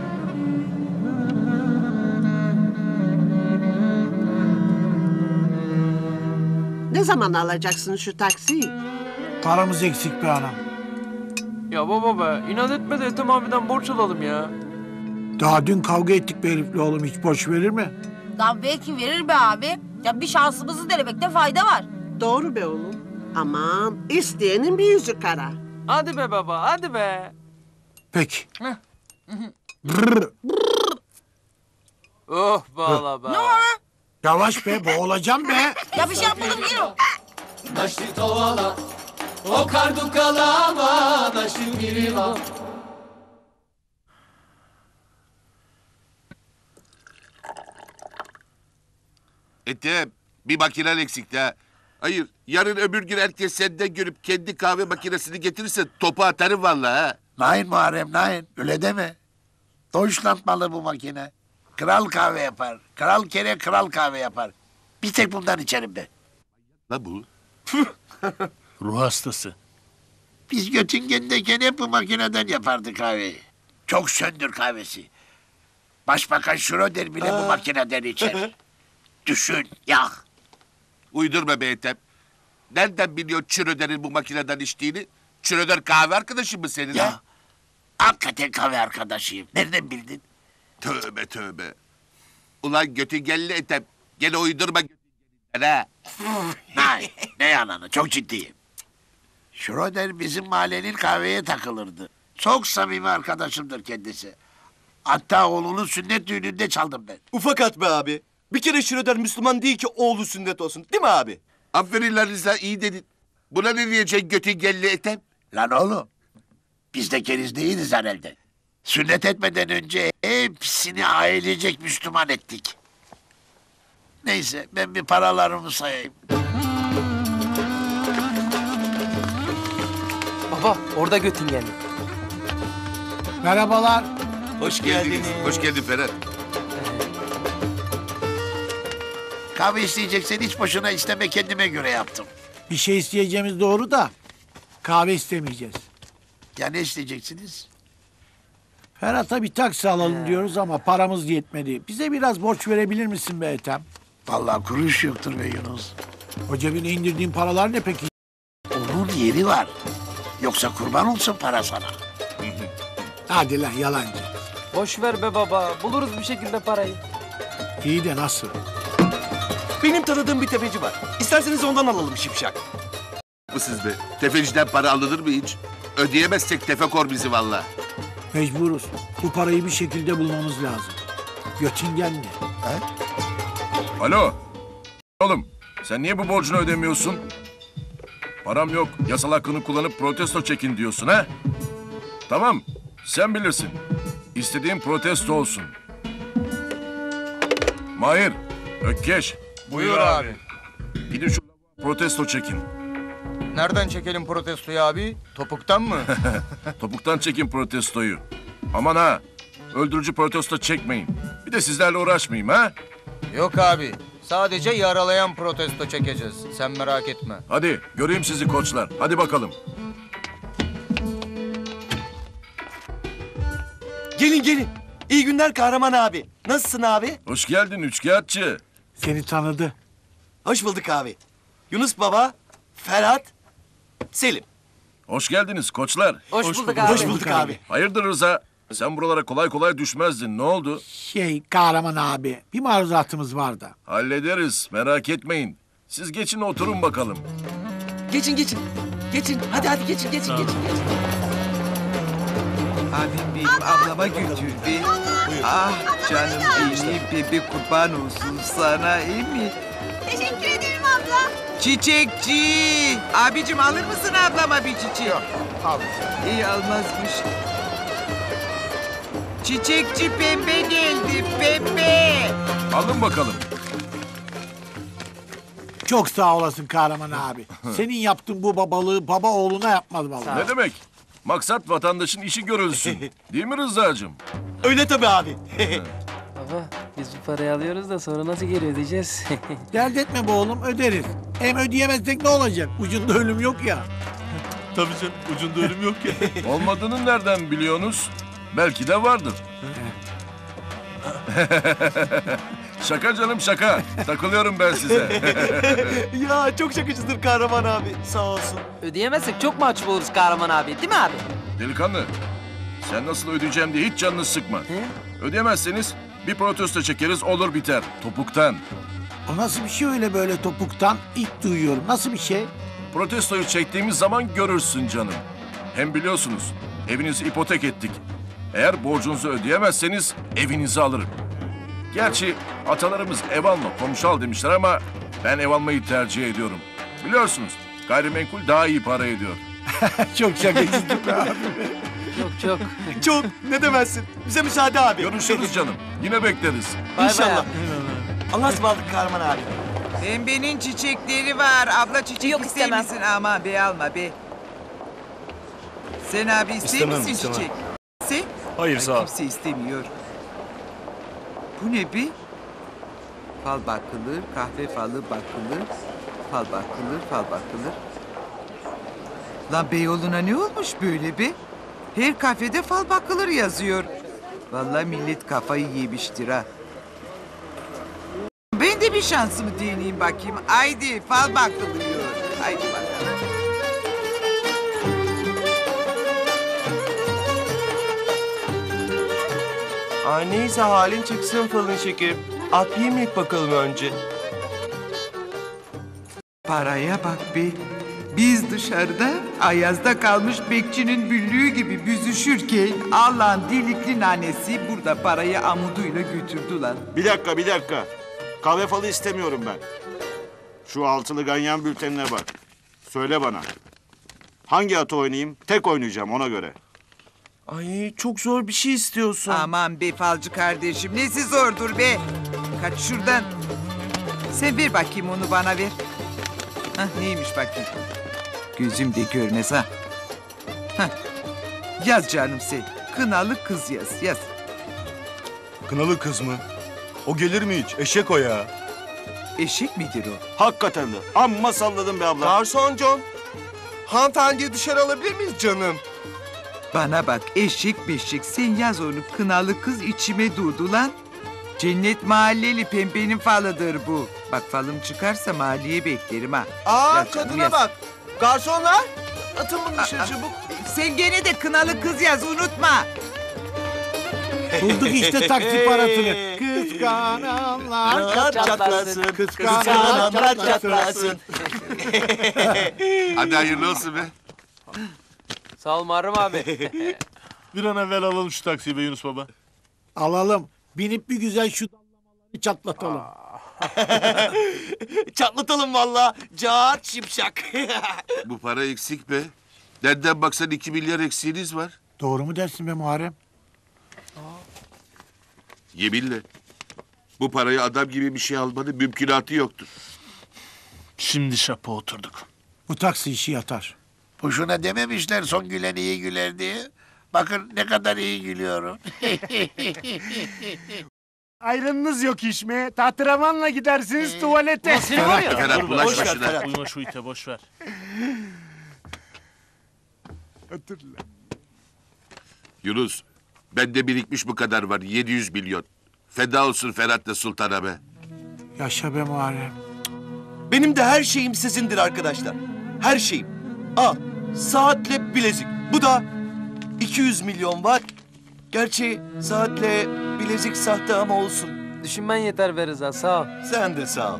Ne zaman alacaksın şu taksiyi? Paramız eksik be anam. Ya baba be inat etme de Ethem abiden borç alalım ya. Daha dün kavga ettik be herifle oğlum. Hiç borç verir mi? Lan belki verir be abi. Ya bir şansımızı denemekte fayda var. Doğru be oğlum. Aman isteyenin bir yüzü kara. Hadi be baba hadi be. Peki. Brrr. Oh bağla be. Ne var? Yavaş be boğulacağım be. Ya bir şey yapmadım değil o. Naşi tovala, o kardukalama, naşi miriva. Ethem bir makinen eksikti ha. Hayır yarın öbür gün herkes senden görüp kendi kahve makinesini getirirse topu atarım vallahi ha. Nein Muharrem nein. Öyle deme. Deutschland malı bu makine. Kral kahve yapar. Kral kere kral kahve yapar. Bir tek bundan içerim ben. La bu. Ruh hastası. Biz Göttingen'deyken hep bu makineden yapardık kahveyi. Çok söndür kahvesi. Başbakan Schröder bile bu makineden içer. Düşün, yak. Uydurma be Ethem. Nereden biliyor Schröder'in bu makineden içtiğini? Schröder kahve arkadaşı mı senin Ya, ha? hakikaten kahve arkadaşıyım. Nereden bildin? Tövbe tövbe. Ulan Göttingenli Ethem. Gene uydurma Göttingen'den ha. Nein, ne yalanı, çok ciddiyim. Schröder bizim mahallenin kahveye takılırdı. Çok samimi arkadaşımdır kendisi. Hatta oğlunun sünnet düğününde çaldım ben. Ufak at be abi. Bir kere Schröder Müslüman değil ki oğlu sünnet olsun. Değil mi abi? Aferin lan Rıza iyi dedin. Buna ne diyeceksin Göttingenli Ethem? Lan oğlum, biz de keriz değiliz herhalde. Sünnet etmeden önce hepsini ailecek Müslüman ettik. Neyse ben bir paralarımı sayayım. Baba orada Göttingenli. Merhabalar. Hoş geldiniz. Hoş geldin Ferhat. Kahve isteyeceksen hiç boşuna isteme, kendime göre yaptım. Bir şey isteyeceğimiz doğru da kahve istemeyeceğiz. Ya ne isteyeceksiniz? Ferhat'a bir taksi alalım diyoruz ama paramız yetmedi. Bize biraz borç verebilir misin be Ethem? Vallahi kuruş yoktur be Yunus. O cebine indirdiğin paralar ne peki? Onun yeri var. Yoksa kurban olsun para sana. Hadi lan yalancı. Boş ver be baba. Buluruz bir şekilde parayı. İyi de nasıl? Benim tanıdığım bir tefeci var. İsterseniz ondan alalım şipşak. Bu siz be. Tefeciden para alınır mı hiç? Ödeyemezsek tefekor bizi valla. Mecburuz. Bu parayı bir şekilde bulmamız lazım. Göttingenli. Alo. Oğlum sen niye bu borcunu ödemiyorsun? Param yok. Yasal hakkını kullanıp protesto çekin diyorsun ha? Tamam. Sen bilirsin. İstediğin protesto olsun. Mahir. Ökkeş. Buyur abi. Gidin şu protesto çekin. Nereden çekelim protestoyu abi? Topuktan mı? Topuktan çekin protestoyu. Aman ha. Öldürücü protesto çekmeyin. Bir de sizlerle uğraşmayayım ha? Yok abi. Sadece yaralayan protesto çekeceğiz. Sen merak etme. Hadi göreyim sizi koçlar. Hadi bakalım. Gelin gelin. İyi günler Kahraman abi. Nasılsın abi? Hoş geldin üçkağıtçı. Seni tanıdı. Hoş bulduk abi. Yunus baba, Ferhat, Selim. Hoş geldiniz koçlar. Hoş, Hoş bulduk abi. Hoş bulduk abi. Hayırdır Rıza? Sen buralara kolay kolay düşmezdin. Ne oldu? Şey Kahraman abi, bir maruzatımız var da. Hallederiz. Merak etmeyin. Siz geçin oturun bakalım. Geçin geçin. Geçin. Hadi hadi geçin geçin geçin. geçin. Abim benim ablama götürdü. Ah canım benim bebe kurban olsun sana iyi mi? Teşekkür ederim abla. Çiçekçi. Abicim alır mısın ablama bir çiçek? Yok aldım. İyi almazmış. Çiçekçi pembe geldi pembe. Alın bakalım. Çok sağ olasın Kahraman abi. Senin yaptığın bu babalığı baba oğluna yapmaz vallahi. Ne demek? Maksat vatandaşın işi görülsün. Değil mi Rıza'cığım? Öyle tabii abi. Baba biz bu parayı alıyoruz da sonra nasıl geri ödeyeceğiz? Dert etme be oğlum, öderiz. Hem ödeyemezsek ne olacak? Ucunda ölüm yok ya. Tabii canım ucunda ölüm yok ya. Olmadığını nereden biliyorsunuz? Belki de vardır. Şaka canım şaka. Takılıyorum ben size. Ya çok şakacıdır Kahraman abi. Sağ olsun. Ödeyemezsek çok mahcup oluruz Kahraman abi. Değil mi abi? Delikanlı, sen nasıl ödeyeceğim diye hiç canını sıkma. Ödeyemezseniz bir protesto çekeriz olur biter. Topuktan. O nasıl bir şey öyle böyle topuktan? İlk duyuyorum. Nasıl bir şey? Protestoyu çektiğimiz zaman görürsün canım. Hem biliyorsunuz evinizi ipotek ettik. Eğer borcunuzu ödeyemezseniz evinizi alırım. Gerçi atalarımız ev alma, komşu al demişler ama ben ev almayı tercih ediyorum. Biliyorsunuz gayrimenkul daha iyi para ediyor. Çok şakacısın abi. Çok çok. Çok. Ne demezsin. Bize müsaade abi. Görüşürüz canım. Yine bekleriz. İnşallah. Allah'a ısmarladık Kahraman abi. Pembenin çiçekleri var. Abla çiçek Yok, ister istemem. misin? Aman be alma be. Sen abi ister İstemem, misin istemem. çiçek? Sen? Hayır Ay, sağ ol. Kimse istemiyor. Bu ne be? Fal bakılır, kahve falı bakılır. Fal bakılır, fal bakılır. Lan Beyoğlu'na ne olmuş böyle be? Her kafede fal bakılır yazıyor. Vallahi millet kafayı yemiştir ha. Ben de bir şansımı deneyeyim bakayım. Haydi fal bakılıyor. Haydi bakalım. Aa, neyse halin çıksın falın şekerim. Atlayayım ilk bakalım önce. Paraya bak be. Biz dışarıda ayazda kalmış bekçinin büllüğü gibi büzüşürken Allah'ın delikli nanesi burada parayı amuduyla götürdü lan. Bir dakika, bir dakika. Kahve falı istemiyorum ben. Şu altılı ganyan bültenine bak. Söyle bana. Hangi atı oynayayım? Tek oynayacağım ona göre. Ay çok zor bir şey istiyorsun. Aman be falcı kardeşim nesi zordur be. Kaç şuradan. Sen ver bakayım onu bana ver. Hah, neymiş bakayım. Gözüm de görmez ha. Hah. Yaz canım sen. Kınalı kız yaz, yaz. Kınalı kız mı? O gelir mi hiç? Eşek o ya. Eşek midir o? Hakikaten de. Amma salladın be abla. Garson John. Hanımefendiyi dışarı alabilir miyiz canım? Bana bak eşek beşek sen yaz onu. Kınalı kız içime durdu lan. Cennet mahalleli pembenin falıdır bu. Bak falım çıkarsa mahalleye beklerim ha. Aa Yaz canım, kadına yaz. bak. Garsonlar. Atın bunu dışarı çabuk. Sen gene de kınalı kız yaz unutma. Bulduk işte taksi parasını. Kıskananlar çatlasın. Kıskananlar çatlasın. Hadi hayırlı olsun be. Sağ ol Muharrem abi. Bir an evvel alalım şu taksiyi be Yunus Baba. Alalım. Binip bir güzel şu dallamaları çatlatalım. Çatlatalım valla. Cart şipşak. Bu para eksik be. Nereden baksan iki milyar eksiğiniz var. Doğru mu dersin be Muharrem? Yeminle. Bu parayı adam gibi bir şey almanın mümkünatı yoktur. Şimdi şapa oturduk. Bu taksi işi yatar. Boşuna dememişler son gülen iyi güler diye. Bakın ne kadar iyi gülüyorum. Ayrınınız yok işme. Tahtıramanla gidersiniz tuvalete. Ferhat, Ferhat, bulaş boş ver başına. Ferhat. Uyuma şu ite boş ver. Hatırla. Yunus, bende birikmiş bu kadar var. yedi yüz milyon. Feda olsun Ferhat'la Sultan'a be. Yaşa be Muharrem. Benim de her şeyim sizindir arkadaşlar. Her şeyim. Aa, saatle bilezik. Bu da iki yüz milyon var. Gerçi saatle bilezik sahte ama olsun. Düşünmen yeter be Rıza, sağ ol. Sen de sağ ol.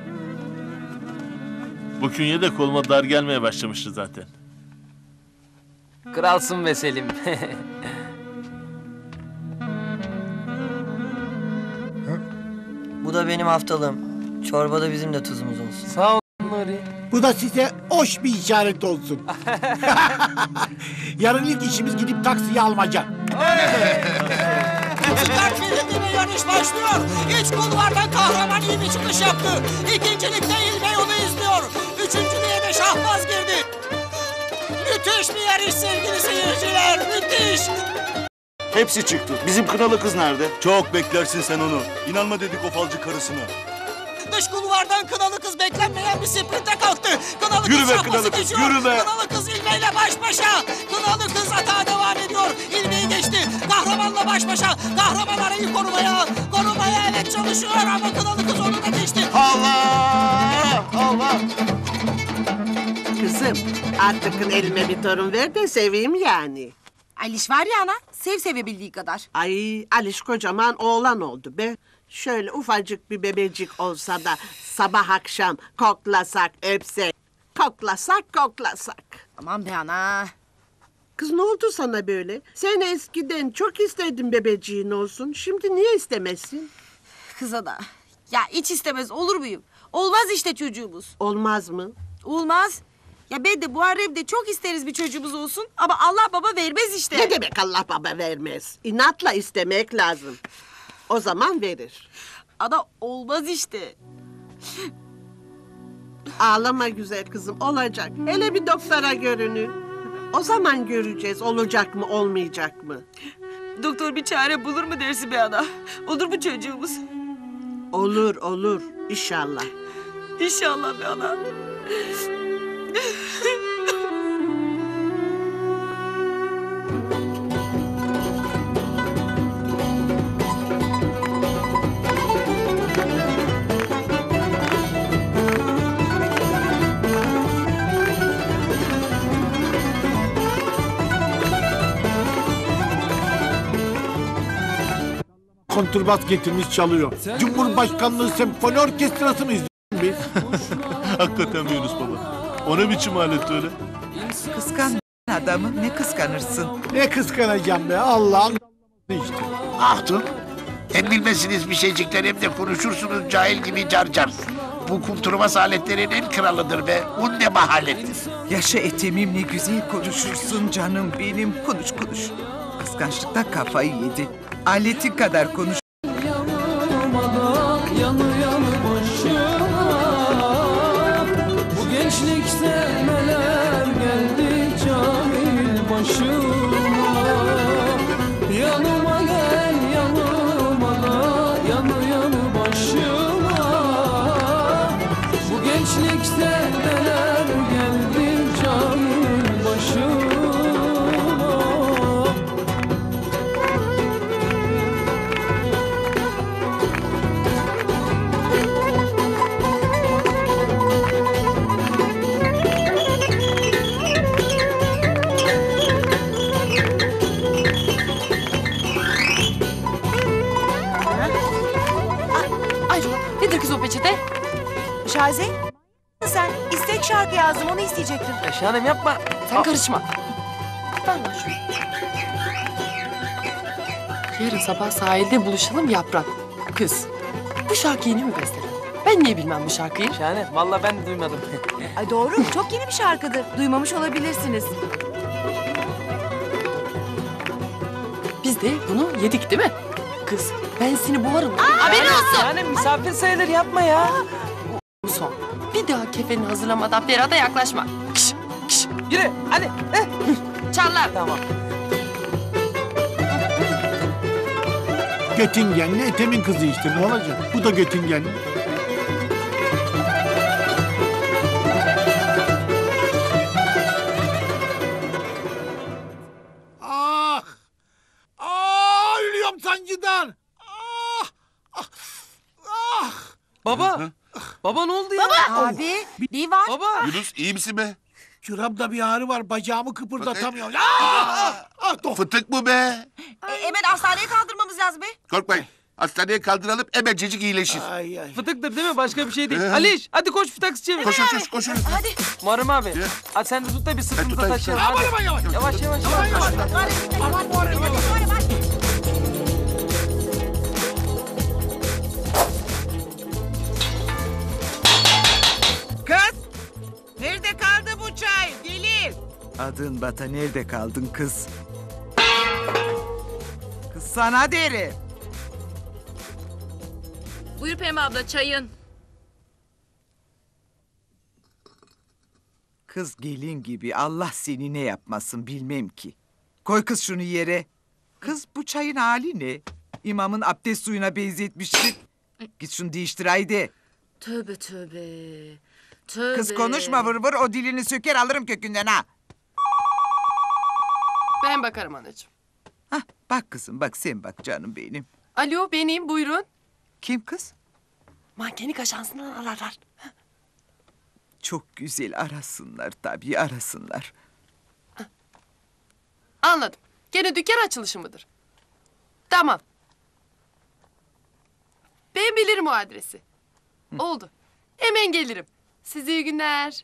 Bu künye de koluma dar gelmeye başlamıştı zaten. Kralsın be Selim. Bu da benim haftalığım. Çorbada bizim de tuzumuz olsun. Sağ ol Nuri. Bu da size hoş bir işaret olsun. Yarın ilk işimiz gidip taksiyi almaca. Start filmine yarış başlıyor. İç kulvardan kahraman iyi bir çıkış yaptı. İkincilikte İlbey onu izliyor. Üçüncülüğe de Şahbaz girdi. Müthiş bir yarış sevgili seyirciler. Müthiş. Hepsi çıktı. Bizim kınalı kız nerede? Çok beklersin sen onu. İnanma dedik o falcı karısına. Dış kulvardan kınalı kız beklenmeyen bir sprinte kalktı. Kınalı Yürü kız be Şahbaz'ı kınalı kız, geçiyor. yürü be. Kınalı kız İlbey'le baş başa. Kınalı kız atağa devam ediyor. İlbey'i geçti. Kahramanla baş başa. Kahraman arayı korumaya. Korumaya evet çalışıyor ama kınalı kız onu da geçti. Allah! Allah! Kızım artık elime bir torun ver de seveyim yani. Aliş var ya ana, sev sevebildiği kadar. Ay Aliş kocaman oğlan oldu be. Şöyle ufacık bir bebecik olsa da sabah akşam koklasak öpsek. Koklasak koklasak. Aman be ana. Kız ne oldu sana böyle? Sen eskiden çok istedin bebeciğin olsun. Şimdi niye istemezsin? Kıza da. Ya hiç istemez olur muyum? Olmaz işte çocuğumuz. Olmaz mı? Olmaz. Ya ben de Muharrem'de çok isteriz bir çocuğumuz olsun ama Allah baba vermez işte. Ne demek Allah baba vermez? İnatla istemek lazım. O zaman verir. Ana olmaz işte. Ağlama güzel kızım, olacak. Hele bir doktora görünün. O zaman göreceğiz olacak mı olmayacak mı? Doktor bir çare bulur mu dersin be ana? Olur mu çocuğumuz? Olur olur inşallah. İnşallah be ana. Kontrbas getirmiş çalıyor. Cumhurbaşkanlığı Senfoni Orkestrası mı izliyoruz biz? Hakikaten mi Yunus Baba? O ne biçim alet öyle? Kıskan adamı ne kıskanırsın? Ne kıskanacağım be Allah'ım işte. Ahtun, hem bilmezsiniz bir şeycikler hem de konuşursunuz cahil gibi car car. Bu kunturbas aletlerin en kralıdır be. Un ne mahalettir. Yaşa etemim ne güzel konuşursun canım benim. Konuş konuş. Kıskançlıktan kafayı yedi. Aletin kadar konuş. Yanı yanı başım Taze. Sen istek şarkı yazdım onu isteyecektim. Ya Şahanem yapma. Sen karışma. Ver lan şunu. Yarın sabah sahilde buluşalım Yaprak. Kız, bu şarkıyı yeni mi bestledin? Ben niye bilmem bu şarkıyı? Şahane. Vallahi ben de duymadım. Ay doğru, çok yeni bir şarkıdır. Duymamış olabilirsiniz. Biz de bunu yedik değil mi? Kız, ben seni boğarım. Haberin olsun. Şahane misafir sayılır yapma ya. Bu son. Bir daha kefeni hazırlamadan Ferhat'a yaklaşma. Kış, kış. Yürü hadi. Çarlar. Tamam. Götüngenli Ethem'in kızı işte ne olacak? Bu da Götüngenli. Ah! Ah! Ölüyorum sancıdan! Ah! Ah! Ah! Baba. Baba ne oldu ya? Baba. Abi. Ne var? Baba. Yunus iyi misin be? Şuramda bir ağrı var, bacağımı kıpırdatamıyorum. Ah! Ah! Dur. Fıtık mı be? E, hemen hastaneye kaldırmamız lazım be. Korkmayın. Hastaneye kaldıralım hemencecik iyileşir. Ay ay. Fıtıktır değil mi? Başka bir şey değil. Ee? Aliş hadi koş bir taksi çevir. Koş koş koş koş. Hadi. Muharrem abi. Yürü. Hadi sen de tut da bir sırtımıza tutayım. taşıyalım. Aman Hadi. aman yavaş. Yavaş yavaş Aman yavaş. yavaş. Hadi. Hadi. Hadi. Hadi. Kız! Nerede kaldı bu çay? Gelin! Adın Bata nerede kaldın kız? Kız sana derim. Buyur Pembe abla çayın. Kız gelin gibi Allah seni ne yapmasın bilmem ki. Koy kız şunu yere. Kız bu çayın hali ne? İmamın abdest suyuna benzetmişsin. Git şunu değiştir haydi. Tövbe tövbe. Tövbe. Kız konuşma vır vır o dilini söker alırım kökünden ha. Ben bakarım anacığım. Hah bak kızım bak sen bak canım benim. Alo benim buyurun. Kim kız? Mankenlik ajansından ararlar. Çok güzel arasınlar tabii arasınlar. Anladım. Gene dükkan açılışı mıdır? Tamam. Ben bilirim o adresi. Oldu. Hemen gelirim. Size iyi günler.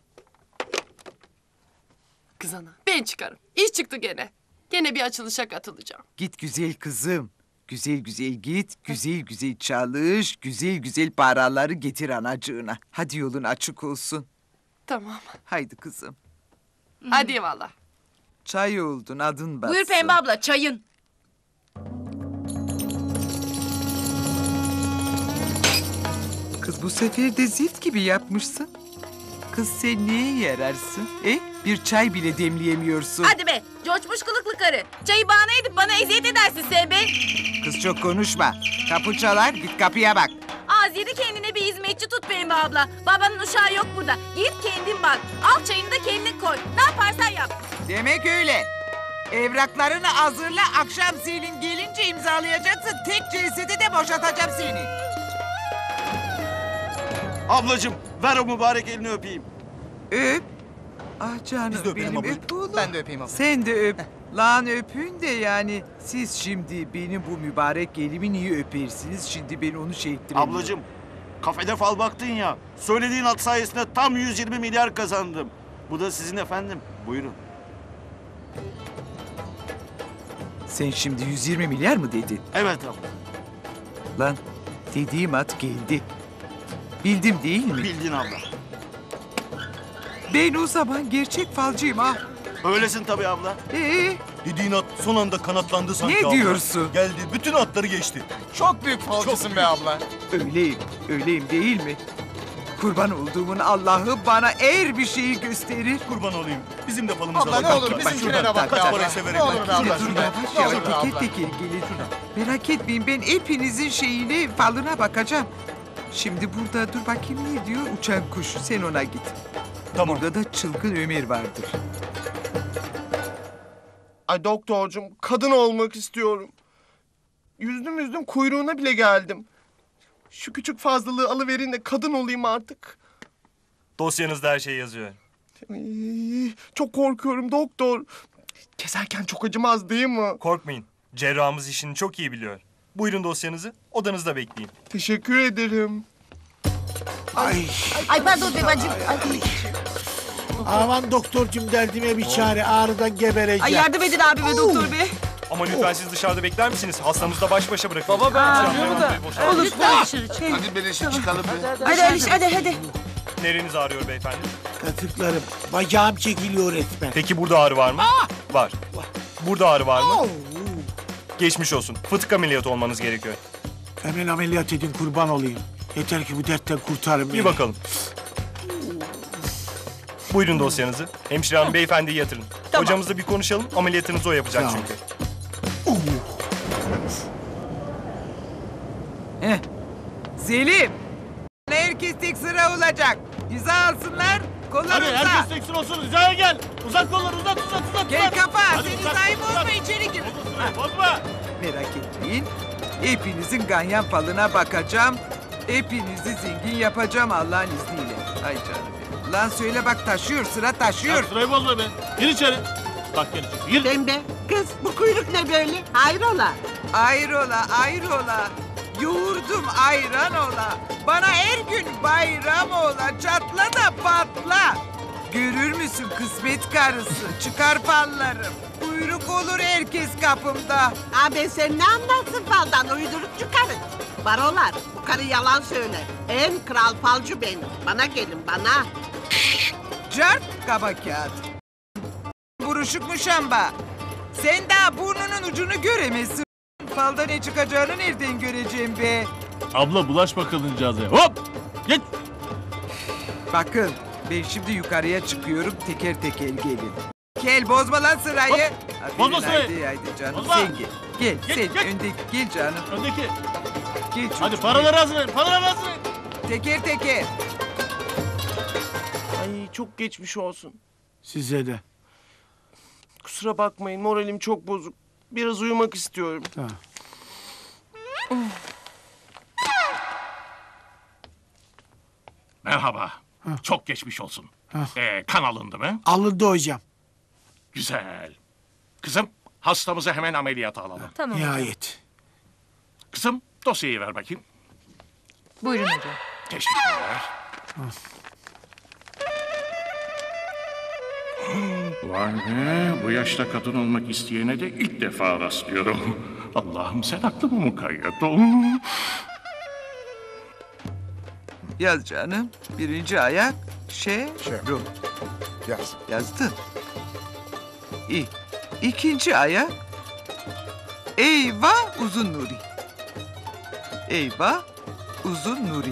Kız ana ben çıkarım. İş çıktı gene. Gene bir açılışa katılacağım. Git güzel kızım. Güzel güzel git, güzel güzel çalış, güzel güzel paraları getir anacığına. Hadi yolun açık olsun. Tamam. Haydi kızım. Hadi eyvallah. Çay oldun adın batsın. Buyur Pembe abla çayın. Kız bu sefer de zift gibi yapmışsın. Kız sen neye yararsın? E? Bir çay bile demleyemiyorsun. Hadi be coşmuş kılıklı karı. Çayı bahane edip bana eziyet edersin sen be. Kız çok konuşma. Kapı çalar git kapıya bak. Az yedi kendine bir hizmetçi tut Pembe abla. Babanın uşağı yok burada. Git kendin bak. Al çayını da kendin koy. Ne yaparsan yap. Demek öyle. Evraklarını hazırla akşam Selin gelince imzalayacaksın. Tek celsede de boşatacağım seni. Ablacığım ver o mübarek elini öpeyim. Öp. Ah canım Biz de öpelim benim abla. öp oğlum. Ben de öpeyim abla. Sen de öp. Lan öpün de yani siz şimdi benim bu mübarek elimi niye öpersiniz? Şimdi ben onu şey ettiremiyorum. Ablacığım kafede fal baktın ya. Söylediğin at sayesinde tam yüz yirmi milyar kazandım. Bu da sizin efendim. Buyurun. Sen şimdi yüz yirmi milyar mı dedin? Evet abla. Lan dediğim at geldi. Bildim değil mi? Bildin abla. Ben o zaman gerçek falcıyım ha. Öylesin tabii abla. Ee? Dediğin at son anda kanatlandı sanki Ne abla. diyorsun? Geldi bütün atları geçti. Çok büyük falcısın be abla. Öyleyim, öyleyim değil mi? Kurban olduğumun Allah'ı bana eğer bir şeyi gösterir. Kurban olayım. Bizim de falımıza Abla ne bak. olur Bak, bizimkine şuradan de bak be tak, abla. parayı severim Ne olur be bak. abla. Dur Ne yavaş olur yavaş be teker abla. teker gelin. Merak etmeyin ben hepinizin şeyine falına bakacağım. Şimdi burada dur bakayım ne diyor uçan kuş sen ona git. Tamam. Burada da çılgın Ömer vardır. Ay doktorcum kadın olmak istiyorum. Yüzdüm yüzdüm kuyruğuna bile geldim. Şu küçük fazlalığı alıverin de kadın olayım artık. Dosyanızda her şey yazıyor. Ay, çok korkuyorum doktor. Keserken çok acımaz değil mi? Korkmayın. Cerrahımız işini çok iyi biliyor. Buyurun dosyanızı. Odanızda bekleyin. Teşekkür ederim. Ay. Ay pardon be bacım. Ay. Aman doktorcum derdime bir çare. Ağrıdan gebereceğim. Ay yardım edin abi be doktor bey. Ama lütfen siz dışarıda bekler misiniz? Hastamızı da baş başa bırakın. Baba ben acıyor da. Olur lütfen dışarı çık. Hadi beleşe çıkalım be. Hadi hadi hadi hadi. Nereniz ağrıyor beyefendi? Katıklarım. Bacağım çekiliyor resmen. Peki burada ağrı var mı? Var. Burada ağrı var mı? Geçmiş olsun. Fıtık ameliyatı olmanız gerekiyor. Hemen ameliyat edin kurban olayım. Yeter ki bu dertten kurtarın beni. Bir bakalım. Buyurun dosyanızı. Hemşire hanım beyefendiyi yatırın. Hocamızla bir konuşalım. Ameliyatınızı o yapacak Tamam. çünkü. Heh. Selim. Herkes tek sıra olacak. Hiza alsınlar. Kollar Hadi uza. herkes teksin olsun. Hizaya gel. Uzat kolları uzat uzat uzat. Gel uzat. kafa. Hadi Sen uzat, hizayı uzat. bozma içeri gir. Bozma. Merak etmeyin. Hepinizin ganyan falına bakacağım. Hepinizi zengin yapacağım Allah'ın izniyle. Ay canım benim. Lan söyle bak taşıyor sıra taşıyor. Ya sırayı bozma be. Gir içeri. Bak gel içeri. Gir. Pembe, kız bu kuyruk ne böyle? Hayrola? Ayrola ayrola. Yoğurdum ayran ola. Bana her gün bayram ola. Çatla da patla. Görür müsün kısmet karısı? Çıkar pallarım. Kuyruk olur herkes kapımda. Abi sen ne anlarsın faldan uydurup çıkarın. Barolar bu karı yalan söyler. En kral falcı benim. Bana gelin bana. Cart kaba kağıt. Buruşuk muşamba. Sen daha burnunun ucunu göremezsin. Falda ne çıkacağını nereden göreceğim be? Abla bulaşma kadıncağıza. Hop. Git. Bakın ben şimdi yukarıya çıkıyorum teker teker gelin. Gel bozma lan sırayı. Hadi Bozma haydi, sırayı. Haydi canım Bozma. sen gel. Gel Gel, sen gel. öndeki gel canım. Öndeki. Gel Hadi çocuğum, paraları gel. hazırlayın. Paraları hazırlayın. Teker teker. Ay çok geçmiş olsun. Size de. Kusura bakmayın moralim çok bozuk. Biraz uyumak istiyorum. Tamam. Merhaba. Çok geçmiş olsun. Ee, kan alındı mı? Alındı hocam. Güzel. Kızım hastamızı hemen ameliyata alalım. Tamam. Nihayet. Kızım dosyayı ver bakayım. Buyurun hocam. Teşekkürler. Vay be, bu yaşta kadın olmak isteyene de ilk defa rastlıyorum. Allah'ım sen aklımı mukayyet ol. Yaz canım. Birinci ayak şey. Ro. Yaz. Yazdın. İyi. İkinci ayak. Eyvah uzun Nuri. Eyvah uzun Nuri.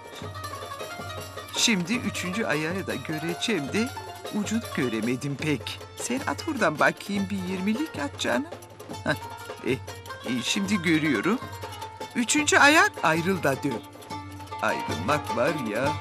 Şimdi üçüncü ayağı da göreceğim de ucunu göremedim pek. Sen at oradan bakayım bir yirmilik at canım. Heh. E, e, şimdi görüyorum. Üçüncü ayak ayrıl da dön. Ayrılmak var ya.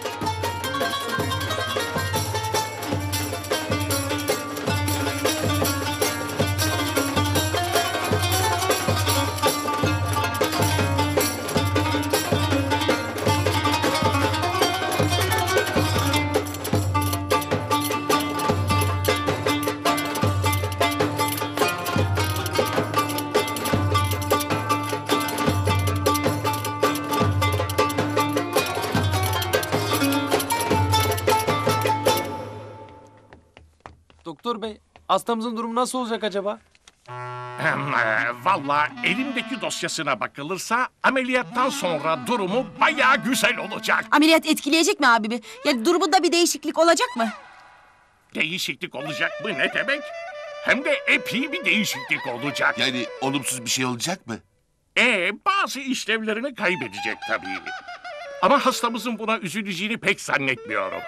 Doktor bey, hastamızın durumu nasıl olacak acaba? Hem, e, vallahi elimdeki dosyasına bakılırsa ameliyattan sonra durumu bayağı güzel olacak. Ameliyat etkileyecek mi abi be? Ya durumunda bir değişiklik olacak mı? Değişiklik olacak mı ne demek? Hem de epey bir değişiklik olacak. Yani olumsuz bir şey olacak mı? Ee, bazı işlevlerini kaybedecek tabii. Ama hastamızın buna üzüleceğini pek zannetmiyorum.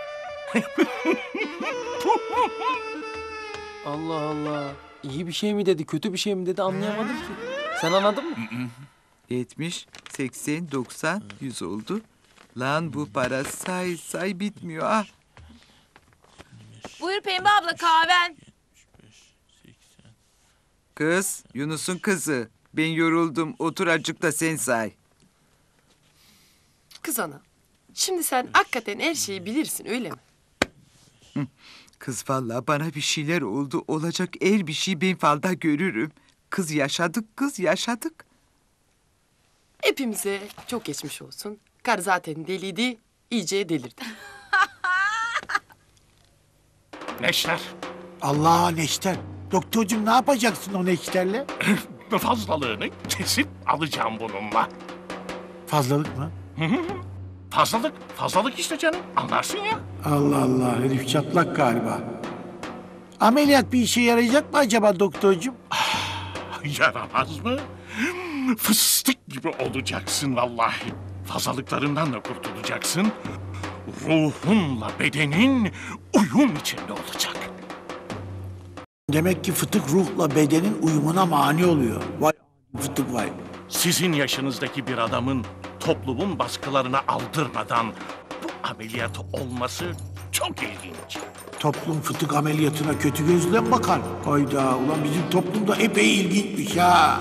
Allah Allah. İyi bir şey mi dedi, kötü bir şey mi dedi anlayamadım ki. Sen anladın mı? yetmiş, seksen, doksan, yüz oldu. Lan bu para say say bitmiyor ah. Buyur Pembe abla kahven. Kız, Yunus'un kızı. Ben yoruldum. Otur azıcık da sen say. Kız ana. Şimdi sen hakikaten her şeyi bilirsin öyle mi? Kız vallahi bana bir şeyler oldu. Olacak her bir şey ben falda görürüm. Kız yaşadık kız yaşadık. Hepimize çok geçmiş olsun. Kar zaten deliydi. İyice delirdi. Neşter. Allah Neşter. Doktorcum ne yapacaksın o neşterle? Fazlalığını kesip alacağım bununla. Fazlalık mı? Hı hı. Fazlalık, fazlalık işte canım. Anlarsın ya. Allah Allah herif çatlak galiba. Ameliyat bir işe yarayacak mı acaba doktorcum? Yaramaz mı? Fıstık gibi olacaksın vallahi. Fazlalıklarından da kurtulacaksın. Ruhunla bedenin uyum içinde olacak. Demek ki fıtık ruhla bedenin uyumuna mani oluyor. Vay fıtık vay. Sizin yaşınızdaki bir adamın toplumun baskılarına aldırmadan bu ameliyatı olması çok ilginç. Toplum fıtık ameliyatına kötü gözle mi bakar? Hayda ulan bizim toplumda epey ilginçmiş ha.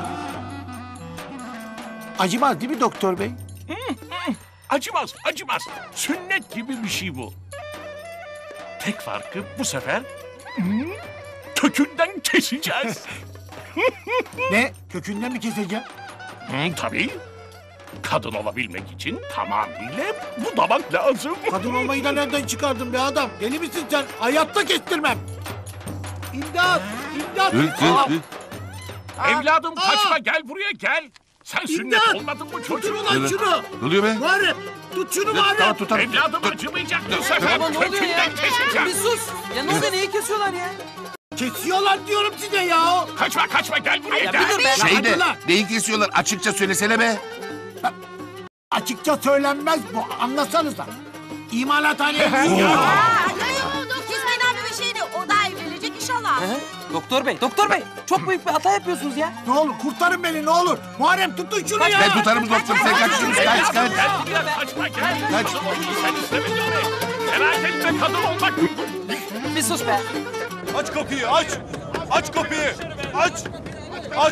Acımaz değil mi doktor bey? Hı, hı. Acımaz, acımaz. Sünnet gibi bir şey bu. Tek farkı bu sefer hı, kökünden keseceğiz. Ne? Kökünden mi keseceğim? Hı, tabii. Kadın olabilmek için tamamıyla budamak lazım. Kadın olmayı da nereden çıkardın be adam? Deli misin sen? Hayatta kestirmem. İmdat! İmdat! Aa! Evladım Aa! kaçma, gel buraya gel. Sen sünnet İmdat! olmadın mı Tutun çocuğum? ulan şunu! Ne oluyor be? Muharrem! Tut şunu Tamam, Muharrem! tutarım. Evladım Dur. acımayacak bu sefer. Baba ne oluyor ya? Kökünden keseceğim. Bir sus. Ya ne oluyor, neyi kesiyorlar ya? Kesiyorlar diyorum size ya! Kaçma kaçma, gel buraya Ya gel. bir dur be. Şey hadi ne? lan. Neyi kesiyorlar? Açıkça söylesene be. Açıkça söylenmez bu, anlasanıza. İmalathaneye gidiyor. Hüseyin abi bir şeydi. O da evlenecek inşallah. Hı hı. Doktor bey, doktor bey. Çok büyük bir hata yapıyorsunuz ya. Ne olur kurtarın beni ne olur. Muharrem tutun şunu ya. Ben tutarım doktor. Sen kaç şunu. Kaç kaç. Gel buraya, kaçma gel. Kaç. Kadın olmayı sen istemedin mi? Merak etme, kadın olmak. Bir sus be. Aç kapıyı aç. Aç kapıyı. Aç. Aç.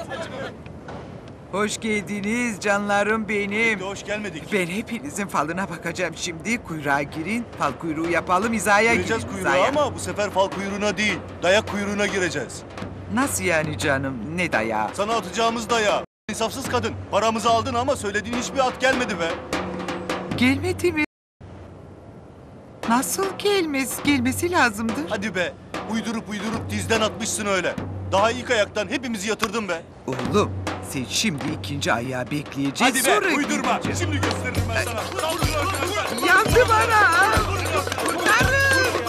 Hoş geldiniz canlarım benim. Hoş gelmedik. Ben hepinizin falına bakacağım şimdi. Kuyruğa girin, fal kuyruğu yapalım, hizaya Gireceğiz girin. kuyruğa hizaya. ama bu sefer fal kuyruğuna değil. Dayak kuyruğuna gireceğiz. Nasıl yani canım? Ne dayağı? Sana atacağımız dayağı. İnsafsız kadın. Paramızı aldın ama söylediğin hiçbir at gelmedi be. Gelmedi mi? Nasıl gelmez? Gelmesi lazımdır. Hadi be. Uydurup uydurup dizden atmışsın öyle. Daha ilk ayaktan hepimizi yatırdın be. Oğlum sen şimdi ikinci ayağı bekleyeceğiz. Hadi be sonra uydurma. gideceğiz. Şimdi gösteririm ben sana. Saldırın arkadaşlar. Yandı bana. Kurtarın.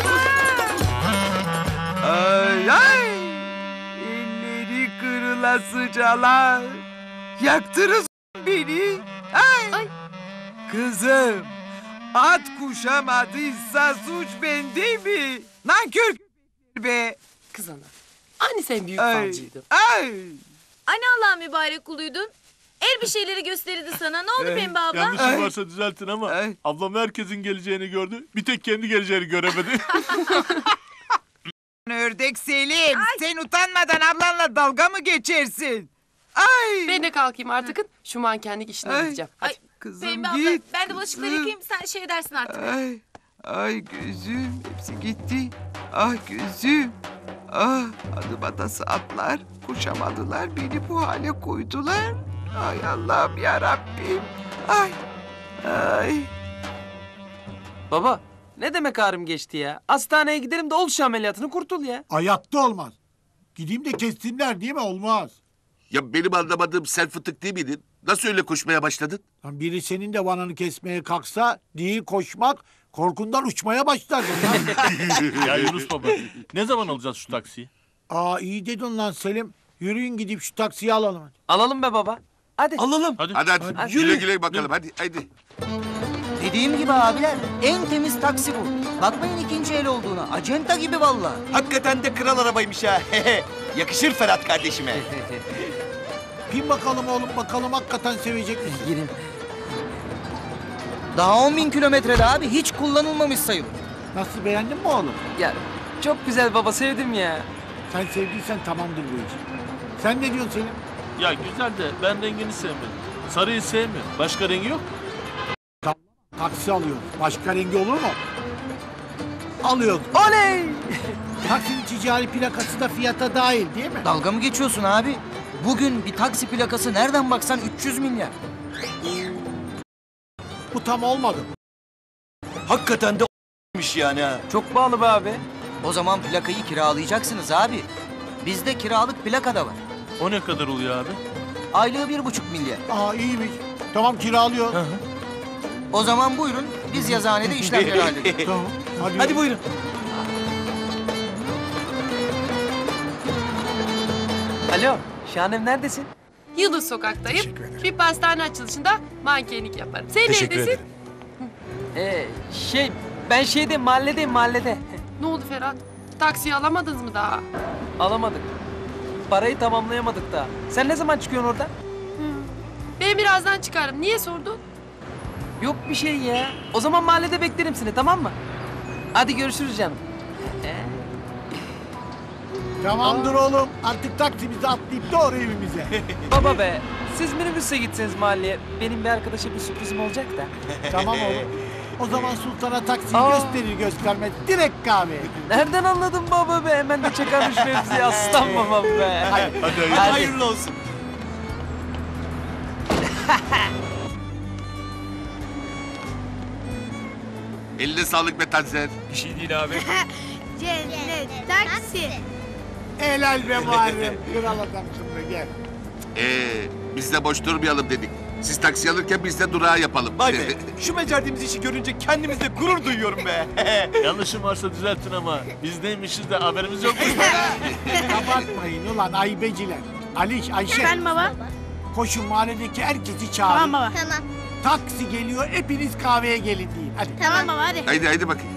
Ay ay. Elleri kırılasıcalar. Yaktınız beni. Ay. Ay. Kızım. At kuşamadıysa suç bende mi? Nankör be. Kız ana. Hani sen büyük Ay. falcıydın? Ay. Anne Allah'ın mübarek kuluydun. El bir şeyleri gösterirdi sana. Ne oldu Ay, Pembe abla? Yanlışım Ay. varsa düzeltin ama Ay. ablam herkesin geleceğini gördü. Bir tek kendi geleceğini göremedi. Ördek Selim. Sen utanmadan ablanla dalga mı geçersin? Ay. Ben de kalkayım artık. Şu mankenlik işine Ay. gideceğim. Hadi. Ay, Kızım Pembe abla git. ben de bulaşıkları kızım. yıkayayım sen şey dersin artık. Ay. Ay gözüm. Hepsi gitti. Ah gözüm. Ah adım atası atlar. Kuşamadılar beni bu hale koydular. Ay Allah'ım ya Rabbim. Ay. Ay. Baba, ne demek ağrım geçti ya? Hastaneye gidelim de ol şu ameliyatını, kurtul ya. Hayatta olmaz. Gideyim de kessinler değil mi? Olmaz. Ya benim anlamadığım sen fıtık değil miydin? Nasıl öyle koşmaya başladın? Lan biri senin de vananı kesmeye kalksa değil koşmak, korkundan uçmaya başlardın lan. Ya Yunus baba, ne zaman alacağız şu taksiyi? Aa iyi dedin lan Selim. Yürüyün gidip şu taksiyi alalım. hadi. Alalım be baba. Hadi. Alalım. Hadi. Hadi hadi. Hadi. Güle güle bakalım. Hadi hadi. Dediğim gibi abiler en temiz taksi bu. Bakmayın ikinci el olduğuna. Acenta gibi vallahi. Hakikaten de kral arabaymış ha. Yakışır Ferhat kardeşime. Bin bakalım oğlum bakalım hakikaten sevecek misin? Girin. Daha on bin kilometrede abi hiç kullanılmamış sayılır. Nasıl beğendin mi oğlum? Ya çok güzel baba, sevdim ya. Sen sevdiysen tamamdır bu iş. Sen ne diyorsun Selim? Ya güzel de ben rengini sevmedim. Sarıyı sevmiyorum. Başka rengi yok. Taksi alıyoruz. Başka rengi olur mu? Alıyoruz. Oley! Taksinin ticari plakası da fiyata dahil değil mi? Dalga mı geçiyorsun abi? Bugün bir taksi plakası nereden baksan üç yüz milyar. Bu tam olmadı. Hakikaten de o**miş yani ha. Çok pahalı be abi. O zaman plakayı kiralayacaksınız abi. Bizde kiralık plaka da var. O ne kadar oluyor abi? Aylığı bir buçuk milyar. Aa iyiymiş. Tamam kiralıyor. O zaman buyurun biz yazıhanede işlemleri halledelim. Tamam. Hadi, Hadi buyurun. Alo, Şahanem neredesin? Yıldız sokaktayım. Bir pastane açılışında mankenlik yaparım. Sen neredesin? Ee, şey, ben şeyde mahalledeyim mahallede. Ne oldu Ferhat? Taksiyi alamadınız mı daha? Alamadık. Parayı tamamlayamadık daha. Sen ne zaman çıkıyorsun oradan? Ben birazdan çıkarım. Niye sordun? Yok bir şey ya. O zaman mahallede beklerim seni, tamam mı? Hadi görüşürüz canım. Tamamdır oğlum. Artık taksimizi atlayıp doğru evimize. Baba be, siz minibüse gitseniz mahalleye. Benim bir arkadaşa bir sürprizim olacak da. Tamam oğlum. O zaman sultana taksiyi Aa. gösterir göstermez direkt kahveye. Nereden anladın baba be? Hemen de çakarmış mevziyi aslan babam be. Hadi, hadi, Hadi. hayırlı olsun. Eline sağlık be Tazer. Bir şey değil abi. Cennet taksi. Helal be Muharrem. Kral adamsın be gel. Ee, biz de boş durmayalım dedik. Siz taksi alırken biz de durağı yapalım. Vay be. Şu becerdiğimiz işi görünce kendimizle gurur duyuyorum be. Yanlışım varsa düzeltin ama biz neymişiz de haberimiz yok. Abartmayın ulan aybeciler. Aliş, Ayşe. Efendim baba? Koşun mahalledeki herkesi çağırın. Tamam baba. Tamam. Taksi geliyor hepiniz kahveye gelin deyin. Hadi. Tamam baba hadi. Haydi haydi bakayım.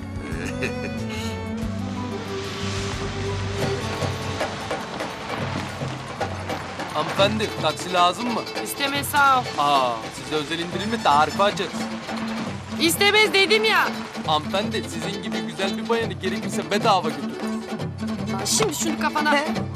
Hanımefendi, taksi lazım mı? İstemez sağ ol. Aa, size özel indirimli tarife açarız. İstemez dedim ya. Hanımefendi, sizin gibi güzel bir bayanı gerekirse bedava götürürüz. Lan şimdi şunu kafana. Aa,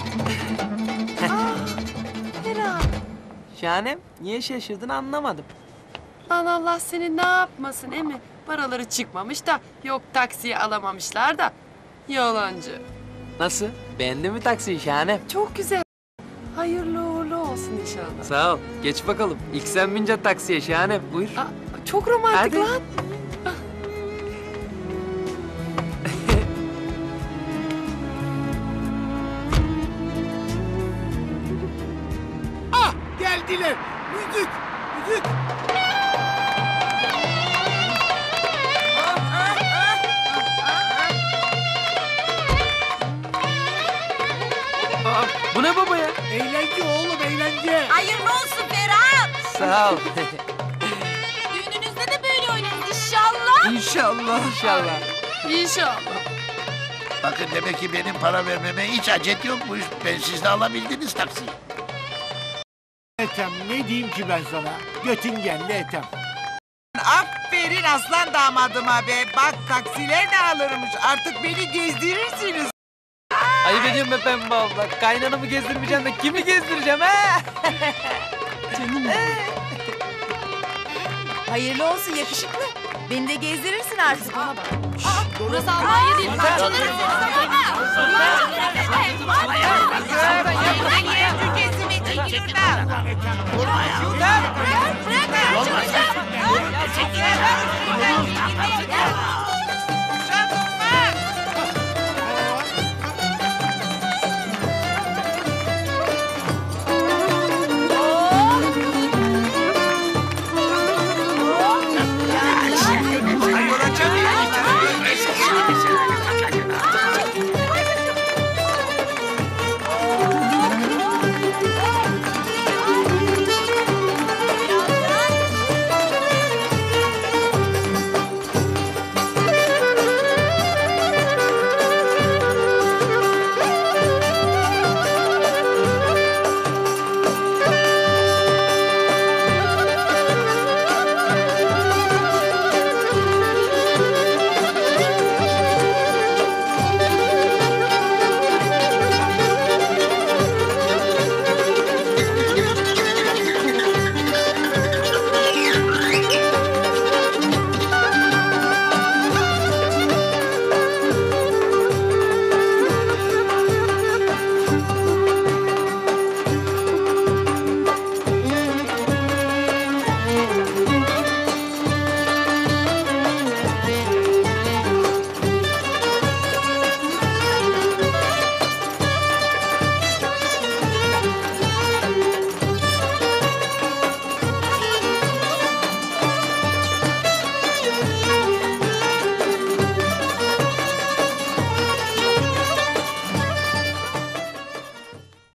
Ferhat. Şahanem, niye şaşırdın anlamadım. Lan Allah seni ne yapmasın emi? Paraları çıkmamış da yok taksiyi alamamışlar da. Yalancı. Nasıl? Beğendin mi taksiyi Şahanem? Çok güzel. Hayırlı uğurlu olsun inşallah. Sağ ol. Geç bakalım. İlk sen bineceksin taksiye Şahanem. Buyur. Aa, çok romantik Hadi. lan. Ah geldiler. Müzik, müzik. Aa, bu ne baba ya? Eğlence oğlum eğlence. Hayırlı olsun Ferhat. Sağ ol. Düğününüzde de böyle oynarız inşallah. İnşallah. İnşallah. İnşallah. Bakın demek ki benim para vermeme hiç acet yokmuş. Ben siz de alabildiniz taksiyi. Ethem ne diyeyim ki ben sana? Götüngenli Ethem. Aferin aslan damadıma be. Bak taksiler ne alırmış. Artık beni gezdirirsiniz. Ayıp ediyorum be Pembe abla. Kaynanamı gezdirmeyeceğim de kimi gezdireceğim ha? Canım. Hayırlı olsun yakışıklı. Beni de gezdirirsin artık. Aa, burası Almanya değil. Parçalarım Olmaz.